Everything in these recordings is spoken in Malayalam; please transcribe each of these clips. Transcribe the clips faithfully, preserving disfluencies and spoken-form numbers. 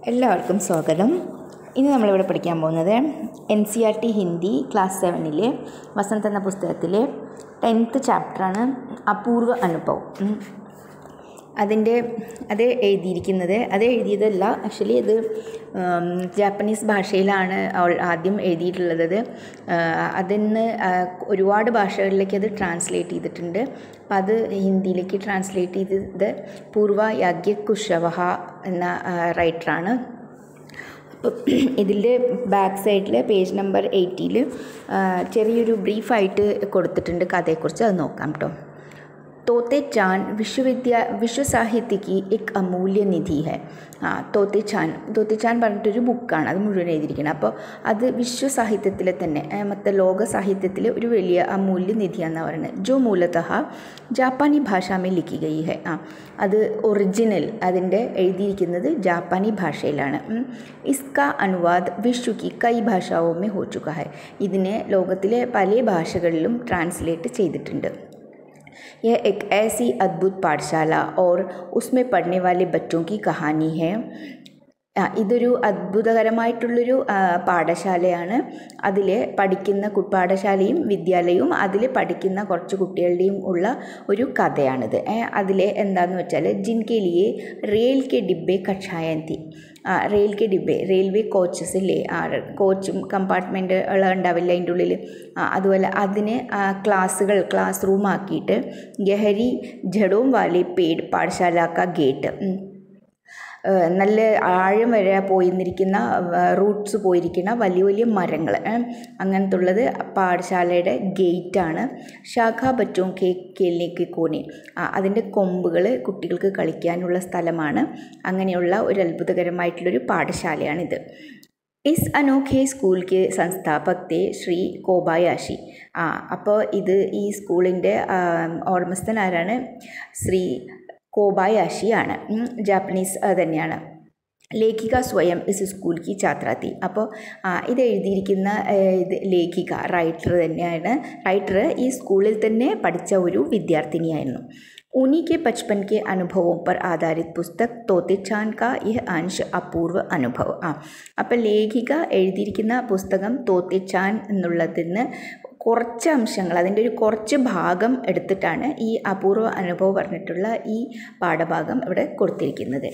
എല്ലാവർക്കും സ്വാഗതം. ഇന്ന് നമ്മളിവിടെ പഠിക്കാൻ പോകുന്നത് N C R T Hindi class സെവനിലെ വസന്ത് എന്ന പുസ്തകത്തിലെ ടെൻത്ത് ചാപ്റ്ററാണ് അപൂർവ അനുഭവം. അതിൻ്റെ അത് എഴുതിയിരിക്കുന്നത് അത് എഴുതിയതല്ല ആക്ച്വലി ഇത് ജാപ്പനീസ് ഭാഷയിലാണ് ആദ്യം എഴുതിയിട്ടുള്ളത്. അതിന്ന് ഒരുപാട് ഭാഷകളിലേക്ക് അത് ട്രാൻസ്ലേറ്റ് ചെയ്തിട്ടുണ്ട്. അപ്പം അത് ഹിന്ദിയിലേക്ക് ട്രാൻസ്ലേറ്റ് ചെയ്തത് പൂർവ യാജ്ഞിക് കുശവഹ എന്ന റൈറ്ററാണ്. അപ്പോൾ ഇതിൻ്റെ ബാക്ക് സൈഡിൽ പേജ് നമ്പർ എയ്റ്റിയിൽ ചെറിയൊരു ബ്രീഫായിട്ട് കൊടുത്തിട്ടുണ്ട് കഥയെക്കുറിച്ച്. അത് നോക്കാം കേട്ടോ. തോത്തെ ചാൻ വിശ്വവിദ്യാ വിശ്വ സാഹിത്യ की एक अमूल्य निधि है. ആ തോത്തെ ചാൻ തോത്തെ ചാൻ പറഞ്ഞിട്ടൊരു ബുക്കാണ്, അത് മുഴുവൻ എഴുതിയിരിക്കുന്നത്. അപ്പോൾ അത് വിശ്വ സാഹിത്യത്തിലെ തന്നെ മറ്റേ ലോക സാഹിത്യത്തിലെ ഒരു വലിയ അമൂല്യ നിധിയാണെന്ന് പറയുന്നത്. ജോ മൂലതഃ ജാപ്പാനി ഭാഷാമേ ലിഖി ഗയി ഹെ. ആ അത് ഒറിജിനൽ അതിൻ്റെ എഴുതിയിരിക്കുന്നത് ജാപ്പാനി ഭാഷയിലാണ്. ഇസ്ക അനുവാദ് വിശ്വ की कई भाषाओं में हो चुका है. ഇതിനെ ലോകത്തിലെ പല ഭാഷകളിലും ട്രാൻസ്ലേറ്റ് ചെയ്തിട്ടുണ്ട്. यह एक ऐसी अद्भुत पाठशाला और उसमें पढ़ने वाले बच्चों की कहानी है. ഇതൊരു അത്ഭുതകരമായിട്ടുള്ളൊരു പാഠശാലയാണ്. അതിൽ പഠിക്കുന്ന പാഠശാലയും വിദ്യാലയവും അതിൽ പഠിക്കുന്ന കുറച്ച് കുട്ടികളുടെയും ഉള്ള ഒരു കഥയാണിത്. അതിൽ എന്താണെന്ന് വെച്ചാൽ ജിൻകെ ലിയെ റെയിൽ കെ ഡിബ്ബെ കക്ഷായന്തി. റെയിൽ കെ ഡിബ്ബെ റെയിൽവേ കോച്ചസ് ഇല്ലേ, കോച്ചും കമ്പാർട്ട്മെൻറ്റുകൾ ഉണ്ടാവില്ല അതിൻ്റെ ഉള്ളിൽ. അതുപോലെ അതിന് ക്ലാസ്സുകൾ ക്ലാസ് റൂം ആക്കിയിട്ട് ഗഹരി ജഡോം വാലെ പേഡ് പാഠശാല കാ ഗേറ്റ്, നല്ല ആഴം വരെ പോയിരിക്കുന്ന റൂട്ട്സ് പോയിരിക്കുന്ന വലിയ വലിയ മരങ്ങൾ അങ്ങനത്തുള്ളത് പാഠശാലയുടെ ഗേറ്റാണ്. ശാഖാ ബച്ചോം കെ കേലിലേക്ക് കോനെ, അതിൻ്റെ കൊമ്പുകൾ കുട്ടികൾക്ക് കളിക്കാനുള്ള സ്ഥലമാണ്. അങ്ങനെയുള്ള ഒരു അത്ഭുതകരമായിട്ടുള്ളൊരു പാഠശാലയാണിത്. ഇസ് അനോഖെ സ്കൂൾ കെ സംസ്ഥാപക് തെ ശ്രീ കോബായാഷി. ആ അപ്പോൾ ഇത് ഈ സ്കൂളിൻ്റെ ഓർമ്മസ്ഥൻ ആരാണ്? ശ്രീ കോബായാഷിയാണ്. ജാപ്പനീസ് തന്നെയാണ്. ലേഖിക സ്വയം ഇസ് സ്കൂൾ കി ഛാത്ര തി. അപ്പോൾ ഇത് എഴുതിയിരിക്കുന്ന ഇത് ലേഖിക റൈറ്റർ തന്നെയാണ്. റൈറ്റർ ഈ സ്കൂളിൽ തന്നെ പഠിച്ച ഒരു വിദ്യാർത്ഥിനിയായിരുന്നു. उन्हीं के बचपन के अनुभवों पर आधारित पुस्तक തോത്തെ ചാൻ കാ യഹ് അംശ് അപൂർവ അനുഭവ്. ആ അപ്പം ലേഖിക എഴുതിയിരിക്കുന്ന പുസ്തകം തോത്തെ ചാൻ എന്നുള്ളതിന് കുറച്ച് അംശങ്ങൾ, അതിൻ്റെ ഒരു കുറച്ച് ഭാഗം എടുത്തിട്ടാണ് ഈ അപൂർവ അനുഭവം പറഞ്ഞിട്ടുള്ള ഈ പാഠഭാഗം ഇവിടെ കൊടുത്തിരിക്കുന്നത്.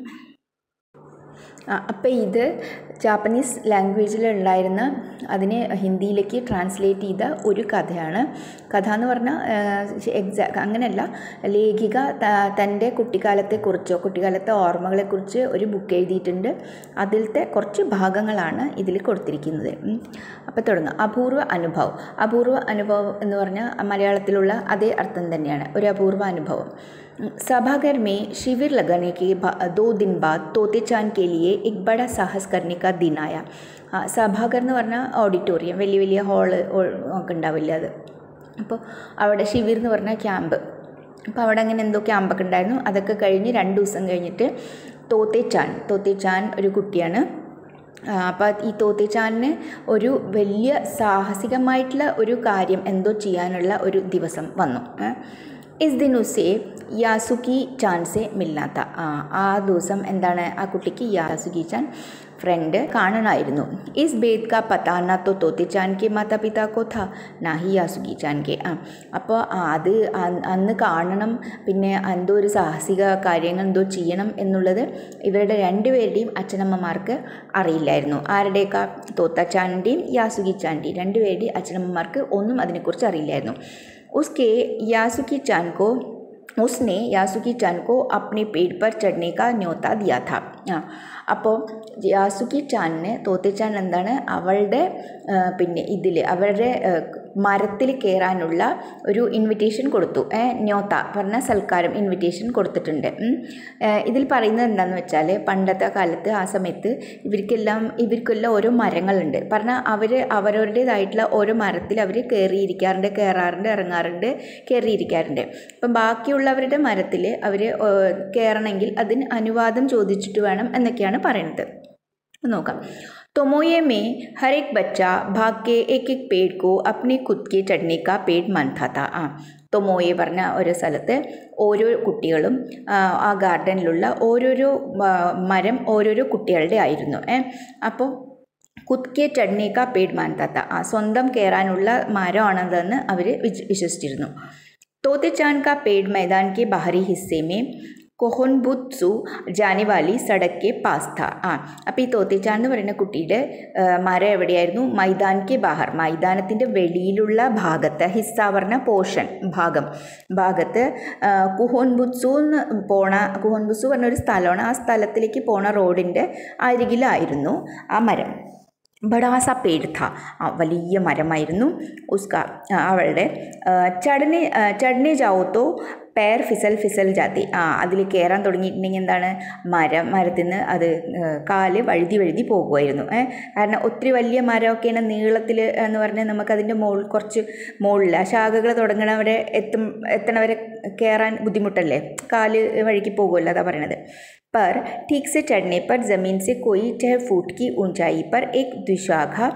അപ്പോൾ ഇത് ജാപ്പനീസ് ലാംഗ്വേജിലുണ്ടായിരുന്ന അതിനെ ഹിന്ദിയിലേക്ക് ട്രാൻസ്ലേറ്റ് ചെയ്ത ഒരു കഥയാണ്. കഥ എന്ന് പറഞ്ഞാൽ എക്സാ അങ്ങനെയല്ല, ലേഖിക തൻ്റെ കുട്ടിക്കാലത്തെക്കുറിച്ചോ കുട്ടിക്കാലത്തെ ഓർമ്മകളെക്കുറിച്ച് ഒരു ബുക്ക് എഴുതിയിട്ടുണ്ട്. അതിലത്തെ കുറച്ച് ഭാഗങ്ങളാണ് ഇതിൽ കൊടുത്തിരിക്കുന്നത്. അപ്പോൾ തുടങ്ങാം. അപൂർവ അനുഭവം. അപൂർവ അനുഭവം എന്ന് പറഞ്ഞാൽ മലയാളത്തിലുള്ള അതേ അർത്ഥം തന്നെയാണ്, ഒരു അപൂർവ അനുഭവം. सभाघर में शिविर लगाने के दो दिन बाद തോത്തെ ചാൻ के लिए एक बड़ा साहस करने का दिन आया. സഭാഘർ എന്ന് പറഞ്ഞാൽ ഓഡിറ്റോറിയം, വലിയ വലിയ ഹാള് ഒക്കെ ഉണ്ടാവില്ല അത്. അപ്പോൾ അവിടെ ശിവിർ എന്ന് പറഞ്ഞാൽ ക്യാമ്പ്. അപ്പോൾ അവിടെ അങ്ങനെ എന്തോ ക്യാമ്പൊക്കെ ഉണ്ടായിരുന്നു. അതൊക്കെ കഴിഞ്ഞ് രണ്ട് ദിവസം കഴിഞ്ഞിട്ട് തോത്തെ ചാൻ തോത്തെ ചാൻ ഒരു കുട്ടിയാണ്. അപ്പോൾ ഈ തോത്തെ ചാനിന് ഒരു വലിയ സാഹസികമായിട്ടുള്ള ഒരു കാര്യം എന്തോ ചെയ്യാനുള്ള ഒരു ദിവസം വന്നു. ഇസ് ദിൻ ഉസേ യാസുക്കി ചാൻ സെ മിൽനാ താ. ആ ആ ദിവസം എന്താണ്, ആ കുട്ടിക്ക് യാസുക്കി ചാൻ ഫ്രണ്ട് കാണണമായിരുന്നു. ഇസ് ബേദ് കാ പത്താ നാ തോ തോത്തെ ചാൻ കെ മാതാ പിതാ കോ താ നാ ഹി യാസുക്കി ചാൻ കെ. ആ അപ്പോൾ അത് അന്ന് കാണണം, പിന്നെ എന്തോ ഒരു സാഹസിക കാര്യങ്ങൾ എന്തോ ചെയ്യണം എന്നുള്ളത് ഇവരുടെ രണ്ടുപേരുടെയും അച്ഛനമ്മമാർക്ക് അറിയില്ലായിരുന്നു. ആരുടെയൊക്കെ? തോത്ത ചാൻ്റെയും യാസുക്കി ചാൻ്റെയും രണ്ടുപേരുടെയും അച്ഛനമ്മമാർക്ക് ഒന്നും അതിനെക്കുറിച്ച് അറിയില്ലായിരുന്നു. उसके यासुकी चान को उसने यासुकी चान को अपने पेड़ पर चढ़ने का न्योता दिया था. അപ്പോൾ യാസുക്കി ചാനിന് തോത്തെ ചാൻ എന്താണ് അവളുടെ പിന്നെ ഇതിൽ അവരുടെ മരത്തിൽ കയറാനുള്ള ഒരു ഇൻവിറ്റേഷൻ കൊടുത്തു. ന്യോത്ത പറഞ്ഞ സൽക്കാരം, ഇൻവിറ്റേഷൻ കൊടുത്തിട്ടുണ്ട്. ഇതിൽ പറയുന്നത് എന്താണെന്ന് വെച്ചാൽ പണ്ടത്തെ കാലത്ത് ആ സമയത്ത് ഇവർക്കെല്ലാം ഇവർക്കെല്ലാം ഓരോ മരങ്ങളുണ്ട്. പറഞ്ഞാൽ അവർ അവരവരുടേതായിട്ടുള്ള ഓരോ മരത്തിൽ അവർ കയറിയിരിക്കാറുണ്ട്, കയറാറുണ്ട്, ഇറങ്ങാറുണ്ട്, കയറിയിരിക്കാറുണ്ട്. അപ്പം ബാക്കിയുള്ളവരുടെ മരത്തിൽ അവർ കയറണമെങ്കിൽ അതിന് അനുവാദം ചോദിച്ചിട്ട് വേണം എന്നൊക്കെയാണ് പറയുന്നത്. നോക്കാം. तोमोये में हर एक बच्चा भाग के एक एक पेड़ को अपने खुद के चढ़ने का पेड़ मानता था. ടൊമോയെ പറഞ്ഞ ഒരു സ്ഥലത്ത് ഓരോ കുട്ടികളും ആ ഗാർഡനിലുള്ള ഓരോരോ മരം ഓരോരോ കുട്ടികളുടെ ആയിരുന്നു. അപ്പോൾ കുത്കെ ചട്നേക്ക പേട് മാനത്താത്ത, ആ സ്വന്തം കയറാനുള്ള മരമാണതെന്ന് അവർ വിശ്വസിച്ചിരുന്നു. തോतेച്ചാൻ കാ പേട് मैदान के बाहरी हिस्से में കൊഹോൻബുത്സു ജാനിവാലി സടക്കെ പാസ്ഥ. ആ അപ്പോൾ ഈ തോത്തേച്ചാൻ എന്ന് പറയുന്ന കുട്ടിയുടെ മരം എവിടെയായിരുന്നു? മൈതാൻ കെ ബാഹർ, മൈതാനത്തിൻ്റെ വെളിയിലുള്ള ഭാഗത്ത്, ഹിസ്സ പറഞ്ഞ പോർഷൻ, ഭാഗം ഭാഗത്ത് കുഹോൻബുത്സു എന്ന് പോണ, കുഹോൻബുത്സു പറഞ്ഞൊരു സ്ഥലമാണ്, ആ സ്ഥലത്തിലേക്ക് പോണ റോഡിൻ്റെ അരികിലായിരുന്നു ആ മരം. ബഡാസ പേട് ഥ, വലിയ മരമായിരുന്നു. ഉസ്ക അവളുടെ ചടനെ ചടനെ ജാവത്തോ പേർ ഫിസൽ ഫിസൽ ജാതി, ആ അതിൽ കയറാൻ തുടങ്ങിയിട്ടുണ്ടെങ്കിൽ എന്താണ്, മരം മരത്തിൽ നിന്ന് അത് കാല് വഴുതി വഴുതി പോകുമായിരുന്നു. കാരണം ഒത്തിരി വലിയ മരമൊക്കെയാണ് നീളത്തിൽ എന്ന് പറഞ്ഞാൽ നമുക്കതിൻ്റെ മുകളിൽ കുറച്ച് മുകളിൽ ആ ശാഖകൾ തുടങ്ങണവരെ എത്തും എത്തണവരെ കയറാൻ ബുദ്ധിമുട്ടല്ലേ, കാല് വഴുകി പോകുമല്ലോ, അതാ പറയണത്. पर ठीक से चढ़ने पर ज़मीन से कोई छः फुट की ऊंचाई पर एक द्विशाखा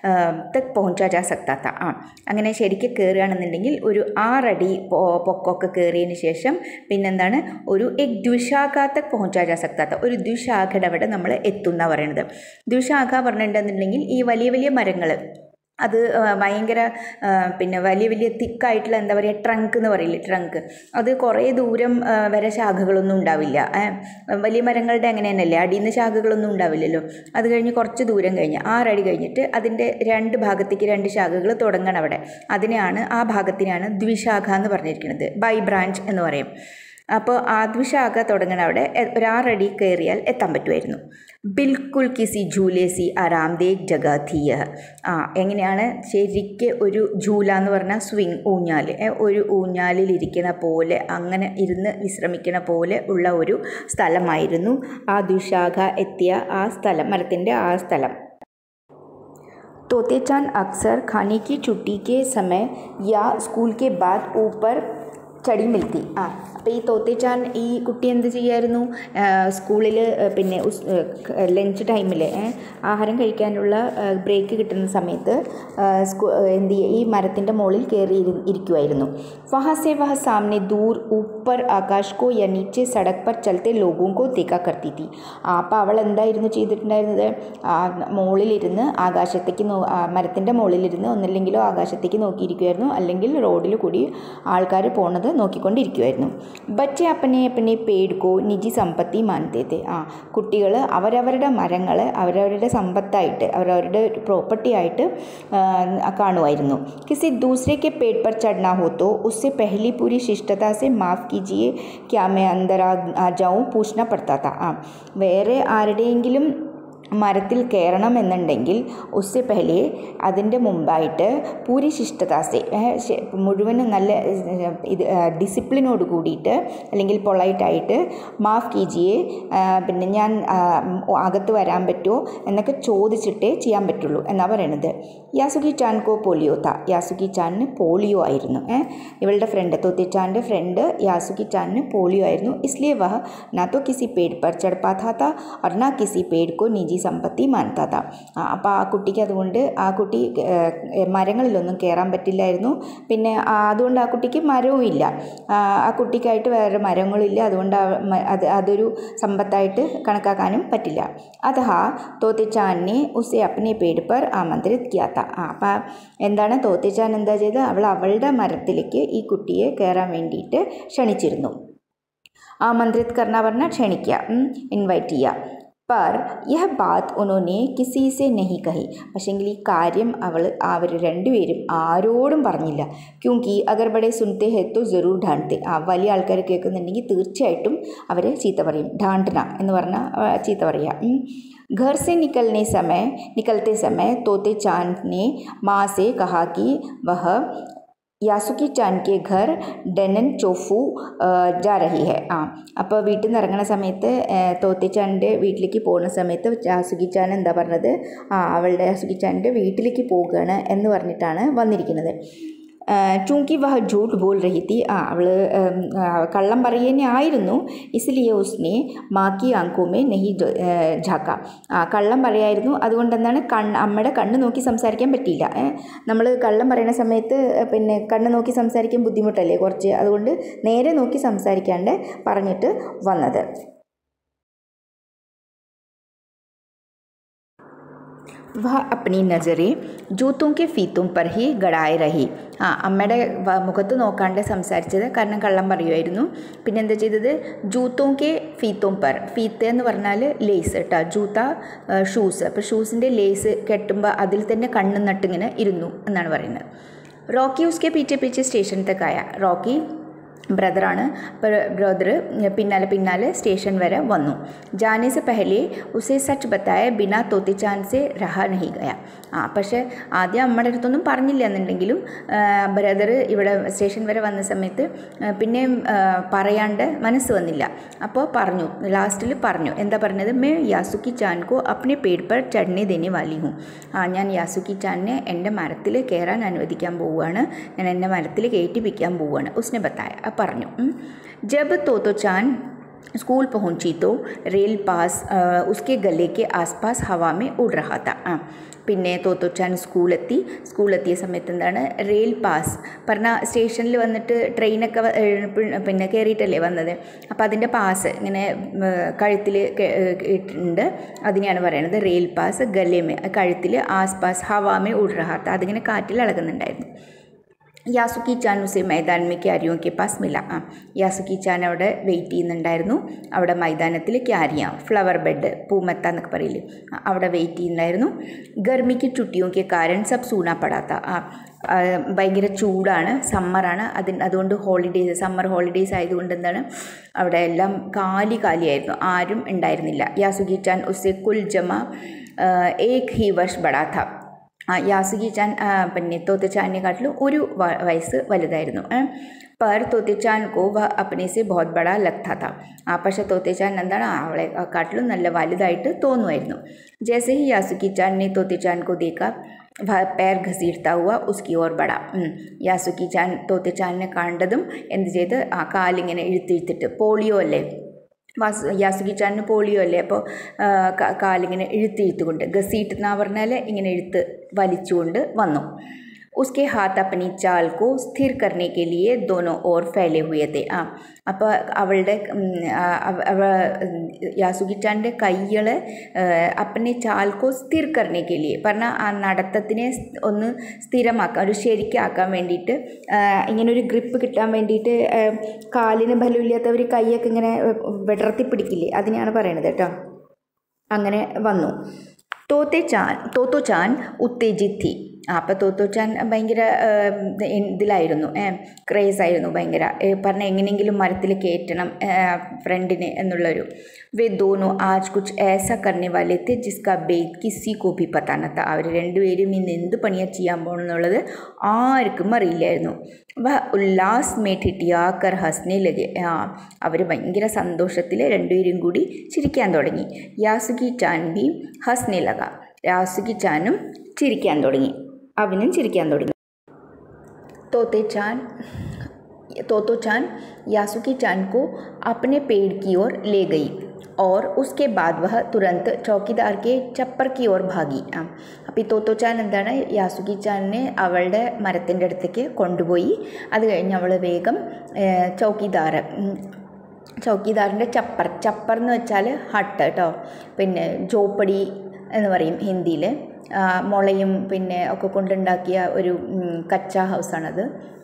तक पहुंचा जा सकता था. ആ അങ്ങനെ ശരിക്കും കയറുകയാണെന്നുണ്ടെങ്കിൽ ഒരു ആറടി പൊക്കമൊക്കെ കയറിയതിന് ശേഷം പിന്നെന്താണ്, ഒരു എക് ദ്വിശാഖ തക് പहुंचा जा सकता था, ഒരു ദ്വിശാഖയുടെ അവിടെ നമ്മൾ എത്തുന്ന പറയണത്. ദ്വിശാഖ പറഞ്ഞിട്ടുണ്ടെന്നുണ്ടെങ്കിൽ ഈ വലിയ വലിയ മരങ്ങൾ, അത് ഭയങ്കര പിന്നെ വലിയ വലിയ തിക്കായിട്ടുള്ള എന്താ പറയുക, ട്രങ്ക് എന്ന് പറയില്ലേ, ട്രങ്ക്, അത് കുറേ ദൂരം വരെ ശാഖകളൊന്നും ഉണ്ടാവില്ല. വലിയ മരങ്ങളുടെ അങ്ങനെ തന്നെയല്ലേ, അടിയിൽ നിന്ന് ശാഖകളൊന്നും ഉണ്ടാവില്ലല്ലോ. അത് കഴിഞ്ഞ് കുറച്ച് ദൂരം കഴിഞ്ഞ് ആറടി കഴിഞ്ഞിട്ട് അതിൻ്റെ രണ്ട് ഭാഗത്തേക്ക് രണ്ട് ശാഖകൾ തുടങ്ങണം അവിടെ. അതിനെയാണ്, ആ ഭാഗത്തിനാണ് ദ്വിശാഖ എന്ന് പറഞ്ഞിരിക്കുന്നത്, ബൈ ബ്രാഞ്ച് എന്ന് പറയും. അപ്പോൾ ആ ദ്വിശാഖ തുടങ്ങണ അവിടെ ഒരാറടി കയറിയാൽ എത്താൻ പറ്റുമായിരുന്നു. ബിൽക്കുൽ കിസി ഝൂലേസി ആരാംദേഹ് ജഗ ഥിയ, ആ എങ്ങനെയാണ്, ശരിക്ക് ഒരു ഝൂല എന്ന് പറഞ്ഞാൽ സ്വിങ്, ഊഞ്ഞാൽ, ഒരു ഊഞ്ഞാലിലിരിക്കണ പോലെ, അങ്ങനെ ഇരുന്ന് വിശ്രമിക്കണ പോലെ ഉള്ള ഒരു സ്ഥലമായിരുന്നു ആ ദ്വിശാഖ എത്തിയ ആ സ്ഥലം, മരത്തിൻ്റെ ആ സ്ഥലം. തോतेച്ചാൻ അക്സർ खाने की छुट्टी के समय या स्कूल के बाद ऊपर ചടി മിൽത്തി. ആ അപ്പോൾ ഈ തോത്തേച്ചാൻ ഈ കുട്ടി എന്ത് ചെയ്യായിരുന്നു, സ്കൂളിൽ പിന്നെ ലഞ്ച് ടൈമിൽ ആഹാരം കഴിക്കാനുള്ള ബ്രേക്ക് കിട്ടുന്ന സമയത്ത് സ്കൂ എന്ത് ചെയ്യുക, ഈ മരത്തിൻ്റെ മുകളിൽ കയറി ഇരിക്കുമായിരുന്നു. വഹാസെ വഹ സാമനെ ദൂർ ഊപ്പർ ആകാശ് കോ യാ നീച്ചെ സടക് പർ ചലത്തെ ലോഗോं को देखा करती थी. ആ അപ്പോൾ അവൾ എന്തായിരുന്നു ചെയ്തിട്ടുണ്ടായിരുന്നത്, മുകളിലിരുന്ന് ആകാശത്തേക്ക് നോ മരത്തിൻ്റെ മുകളിലിരുന്ന് ഒന്നില്ലെങ്കിലോ ആകാശത്തേക്ക് നോക്കിയിരിക്കുമായിരുന്നു, അല്ലെങ്കിൽ റോഡിൽ കൂടി ആൾക്കാർ പോണത് നോക്കിക്കൊണ്ടിരിക്കുമായിരുന്നു. ബच्चे अपने अपने पेड़ को निजी संपत्ति मानते थे. ആ കുട്ടികൾ അവരവരുടെ മരങ്ങൾ അവരവരുടെ സമ്പത്തായിട്ട്, അവരവരുടെ പ്രോപ്പർട്ടി ആയിട്ട് കാണുമായിരുന്നു. किसी दूसरे के पेड़ पर चढ़ना हो तो उससे पहली पूरी शिष्टता से माफ़ कीजिए क्या मैं अंदर आ, आ जाऊँ पूछना पड़ता था. ആ വേറെ ആരുടെയെങ്കിലും മരത്തിൽ കയറണം എന്നുണ്ടെങ്കിൽ ഉസ്സെ പെഹലെ, അതിൻ്റെ മുമ്പായിട്ട് പൂരി ശിഷ്ടതാസെ, മുഴുവനും നല്ല ഇത് ഡിസിപ്ലിനോട് കൂടിയിട്ട് അല്ലെങ്കിൽ പൊളൈറ്റായിട്ട് മാഫ് കീജിയെ, പിന്നെ ഞാൻ അകത്ത് വരാൻ പറ്റുമോ എന്നൊക്കെ ചോദിച്ചിട്ടേ ചെയ്യാൻ പറ്റുള്ളൂ എന്നാണ് പറയണത്. യാസുകി ചാൻ കോ പോളിയോ താ, യാസുകി ചാനിന് പോളിയോ ആയിരുന്നു. ഇവളുടെ ഫ്രണ്ട്, തോത്തേച്ചാൻ്റെ ഫ്രണ്ട് യാസുകി ചാനിന് പോളിയോ ആയിരുന്നു. ഇസ്ലിയെ വഹ നാ തോ കിസി പേട് പർ ചढ़ पाता था और ना किसी पेड़ को निजी സമ്പത്തി മാനത്താത്ത. അപ്പോൾ ആ കുട്ടിക്ക് അതുകൊണ്ട് ആ കുട്ടി മരങ്ങളിലൊന്നും കയറാൻ പറ്റില്ലായിരുന്നു. പിന്നെ അതുകൊണ്ട് ആ കുട്ടിക്ക് മരവും ഇല്ല, ആ കുട്ടിക്കായിട്ട് വേറെ മരങ്ങളില്ല, അതുകൊണ്ട് അത് അതൊരു സമ്പത്തായിട്ട് കണക്കാക്കാനും പറ്റില്ല. അതഹ തോത്തേച്ചാനെ ഉസെ അപ്നെ പേട് പർ ആമന്ത്രിത് കിയാത്ത. ആ അപ്പം എന്താണ്, തോത്തേച്ചാൻ എന്താ ചെയ്തത്, അവൾ അവളുടെ മരത്തിലേക്ക് ഈ കുട്ടിയെ കയറാൻ വേണ്ടിയിട്ട് ക്ഷണിച്ചിരുന്നു. ആമന്ത്രിത് കർണ പറഞ്ഞാൽ ക്ഷണിക്കുക, ഇൻവൈറ്റ് ചെയ്യുക. पर यह बात उन्होंने किसी से नहीं कही. പക്ഷെങ്കിൽ ഈ കാര്യം അവൾ അവർ രണ്ടുപേരും ആരോടും പറഞ്ഞില്ല. ക്യൂങ്കി അഗർ ബഡേ സുനത്തെ ഹെ തോ ജറൂർ ഡാണ്ട്തെ. ആ വലിയ ആൾക്കാർ കേൾക്കുന്നുണ്ടെങ്കിൽ തീർച്ചയായിട്ടും അവരെ ചീത്ത പറയും. ഡാണ്ട്ന എന്ന് പറഞ്ഞാൽ ചീത്ത പറയുക. घर से निकलने समय निकलते समय തോത്തേച്ചാൻ ने माँ से कहा कि वह യാസുക്കി ചാൻ കെ ഘർ ഡെനൻ ചോഫു ജാ രഹി ഹെ. ആ അപ്പോൾ വീട്ടിൽ നിന്ന് ഇറങ്ങുന്ന സമയത്ത്, തോത്തേച്ചാൻ്റെ വീട്ടിലേക്ക് പോകുന്ന സമയത്ത് യാസുക്കി ചാൻ എന്താ പറഞ്ഞത്, ആ അവളുടെ യാസുക്കി ചാൻ്റെ വീട്ടിലേക്ക് പോകുകയാണ് എന്ന് പറഞ്ഞിട്ടാണ് വന്നിരിക്കുന്നത്. चूँकि वह झूठ बोल रही थी ആ അവൾ കള്ളം പറയുന്നതായിരുന്നു इसलिए उसने माँ की आंखों में नहीं झाँका ആ കള്ളം പറയായിരുന്നു അതുകൊണ്ടെന്താണ് കണ്ണ് അമ്മയുടെ കണ്ണ് നോക്കി സംസാരിക്കാൻ പറ്റിയില്ല നമ്മൾ കള്ളം പറയുന്ന സമയത്ത് പിന്നെ കണ്ണ് നോക്കി സംസാരിക്കാൻ ബുദ്ധിമുട്ടല്ലേ കുറച്ച് അതുകൊണ്ട് നേരെ നോക്കി സംസാരിക്കാണ്ട് പറഞ്ഞിട്ട് വന്നത് वह अपनी नज़रें जूतों के फीतों पर ही गड़ाए रही ആ അമ്മയുടെ മുഖത്ത് നോക്കാണ്ട് സംസാരിച്ചത് കാരണം കള്ളം പറയുമായിരുന്നു പിന്നെ എന്താ ചെയ്തത് ജൂത്തോം കെ ഫീത്തോം പർ ഫീത്ത് എന്ന് പറഞ്ഞാൽ ലേസ് കേട്ടോ ജൂത്ത ഷൂസ് അപ്പോൾ ഷൂസിൻ്റെ ലേസ് കെട്ടുമ്പോൾ അതിൽ തന്നെ കണ്ണ് നട്ടിങ്ങനെ ഇരുന്നു എന്നാണ് പറയുന്നത് റോക്കി ഉസ്കെ പീച്ചെ പീച്ചെ സ്റ്റേഷൻ തക്കായ റോക്കി ബ്രദറാണ് അപ്പോൾ ബ്രദർ പിന്നാലെ പിന്നാലെ സ്റ്റേഷൻ വരെ വന്നു ജാനെ സെ പെഹലെ ഉസെ സച്ച് ബത്തായ ബിനാ തോത്തിച്ചാൻ സെ രഹ നഹി ഗയ ആ പക്ഷേ ആദ്യം അമ്മയുടെ അടുത്തൊന്നും പറഞ്ഞില്ല എന്നുണ്ടെങ്കിലും ബ്രദർ ഇവിടെ സ്റ്റേഷൻ വരെ വന്ന സമയത്ത് പിന്നെ പറയാണ്ട് മനസ്സ് വന്നില്ല അപ്പോൾ പറഞ്ഞു ലാസ്റ്റിൽ പറഞ്ഞു എന്താ പറഞ്ഞത് മേ യാസുക്കി ചാൻകോ അപ്നെ പേട് പർ ചढ़ने देने वाली हूँ ആ ഞാൻ യാസുക്കി ചാനെ എൻ്റെ മരത്തിൽ കയറാൻ അനുവദിക്കാൻ പോവുകയാണ് ഞാൻ എൻ്റെ മരത്തിൽ കയറ്റിപ്പിക്കാൻ പോവുകയാണ് ഉസ്നെ ബത്തായ പറഞ്ഞു ജബ് തോतो ചാൻ स्कूल पहुंची तो रेल पास उसके गले के आसपास हवा में उड़ रहा था ആ പിന്നെ തോത്തോച്ചാൻ സ്കൂളെത്തി സ്കൂളെത്തിയ സമയത്ത് എന്താണ് റെയിൽ പാസ് പറഞ്ഞാൽ സ്റ്റേഷനിൽ വന്നിട്ട് ട്രെയിനൊക്കെ പിന്നെ കയറിയിട്ടല്ലേ വന്നത് അപ്പോൾ അതിൻ്റെ പാസ് ഇങ്ങനെ കഴുത്തിൽ ഇട്ടുണ്ട് അതിനെയാണ് പറയുന്നത് റെയിൽ പാസ് ഗലേമേ കഴുത്തിൽ ആസ്പാസ് ഹവാമേ ഉഡ് റഹാത്ത അതിങ്ങനെ കാറ്റിൽ ഇളകുന്നുണ്ടായിരുന്നു യാസുക്കി ചാൻ ഉസെ മൈതാൻ മേ ക്യാരിയോं के पास मिला ആ യാസുക്കി ചാൻ അവിടെ വെയിറ്റ് ചെയ്യുന്നുണ്ടായിരുന്നു അവിടെ മൈതാനത്തിൽ ക്യാരിയ ഫ്ലവർ ബെഡ് പൂമെത്ത എന്നൊക്കെ പറയില്ലേ അവിടെ വെയിറ്റ് ചെയ്യുന്നുണ്ടായിരുന്നു ഗർമിക്ക് ചുട്ടിയോं के कारण सब सूना पड़ा था ആ ഭയങ്കര ചൂടാണ് സമ്മറാണ് അതിന് അതുകൊണ്ട് ഹോളിഡേയ്സ് സമ്മർ ഹോളിഡേയ്സ് ആയതുകൊണ്ട് എന്താണ് അവിടെ എല്ലാം കാലി കാലിയായിരുന്നു ആരും ഉണ്ടായിരുന്നില്ല യാസുക്കി ചാൻ ഉസെ കുൽ ജമ ഏക് ഹി വർഷ് ബടാ था യാസുക്കി ചാൻ പിന്നെ തോത്തച്ചാനെക്കാട്ടിലും ഒരു വയസ്സ് വലുതായിരുന്നു पर തോത്തേച്ചാൻ को वह अपने से बहुत बड़ा लगता था ആ പക്ഷേ തോത്തേച്ചാൻ എന്താണ് അവളെ കാട്ടിലും നല്ല വലുതായിട്ട് തോന്നുമായിരുന്നു जैसे ही യാസുക്കി ചാൻ ने തോത്തേച്ചാൻ को देखा वह पैर घसीटता हुआ उसकी ओर बढ़ा യാസുക്കി ചാൻ തോത്തേച്ചാനെ കണ്ടതും എന്ത് ചെയ്ത് ആ കാലിങ്ങനെ ഇഴുത്തിഴുത്തിട്ട് പോളിയോ അല്ലേ വാസു യാസുക്കി ചാനിന് പോളിയോ അല്ലേ അപ്പോൾ കാലിങ്ങനെ ഇഴുത്തിഴുത്തുകൊണ്ട് ഗസീട്ട് എന്ന് പറഞ്ഞാൽ ഇങ്ങനെ ഇഴുത്ത് വലിച്ചുകൊണ്ട് വന്നു उसके हाथ अपनी चाल को स्थिर करने के लिए दोनों ओर फैले हुए थे ആ അപ്പോൾ അവളുടെ യാസുക്കി ചാൻ്റെ കൈകൾ അപ്പനെ ചാൽക്കോ സ്ഥിർ കർണേ കെ ലിയെ പറഞ്ഞാൽ ആ നടത്തത്തിനെ ഒന്ന് സ്ഥിരമാക്കാൻ ഒരു ശരിക്കാക്കാൻ വേണ്ടിയിട്ട് ഇങ്ങനൊരു ഗ്രിപ്പ് കിട്ടാൻ വേണ്ടിയിട്ട് കാലിന് ബലമില്ലാത്തവർ കൈയൊക്കെ ഇങ്ങനെ വിടർത്തി പിടിക്കില്ലേ അതിനെയാണ് പറയണത് കേട്ടോ അങ്ങനെ വന്നു തോത്തെ ചാൻ തോത്തോ ചാൻ ഉത്തേജിത് थी അപ്പോൾ തോത്തോച്ചാൻ ഭയങ്കര ഇതിലായിരുന്നു ക്രേസ് ആയിരുന്നു ഭയങ്കര പറഞ്ഞാൽ എങ്ങനെയെങ്കിലും മരത്തിൽ കയറ്റണം ഫ്രണ്ടിന് എന്നുള്ളൊരു വേ ദോനോ ആജ് കുച്ച് ഏസ കർണേ വാലേ थे जिसका बेद किसी को भी पता न था അവർ രണ്ടുപേരും ഇന്ന് എന്ത് പണിയാണ് ചെയ്യാൻ പോകുന്നുള്ളത് ആർക്കും അറിയില്ലായിരുന്നു വ ഉല്ലാസ് മേ ഠിഠിയാക്കർ ഹസ്നെ ലഗെ ആ അവർ ഭയങ്കര സന്തോഷത്തിൽ രണ്ടുപേരും കൂടി ചിരിക്കാൻ തുടങ്ങി യാസുക്കി ചാൻ ബി ഹസ്നെ ലഗ യാസുക്കി ചാനും ചിരിക്കാൻ തുടങ്ങി അവനും ചിരിക്കാൻ തുടങ്ങി തോത്തെ ചാൻ തോतो चान यासुकी चान को अपने पेड़ की ओर ले गई और उसके बाद वह तुरंत चौकीदार के चप्पर की ओर भागी ആ അപ്പോൾ ഈ തോത്തോ ചാൻ എന്താണ് യാസുക്കി ചാനിനെ അവളുടെ മരത്തിൻ്റെ അടുത്തേക്ക് കൊണ്ടുപോയി അത് കഴിഞ്ഞ് അവൾ വേഗം ചൗക്കിദാർ ചൗക്കിദാറിൻ്റെ ചപ്പർ ചപ്പർ എന്ന് വെച്ചാൽ ഹട്ട് കേട്ടോ പിന്നെ ജോപ്പടി എന്ന് പറയും ഹിന്ദിയിൽ മുളയും പിന്നെ ഒക്കെ കൊണ്ടുണ്ടാക്കിയ ഒരു കച്ച ഹൗസാണത്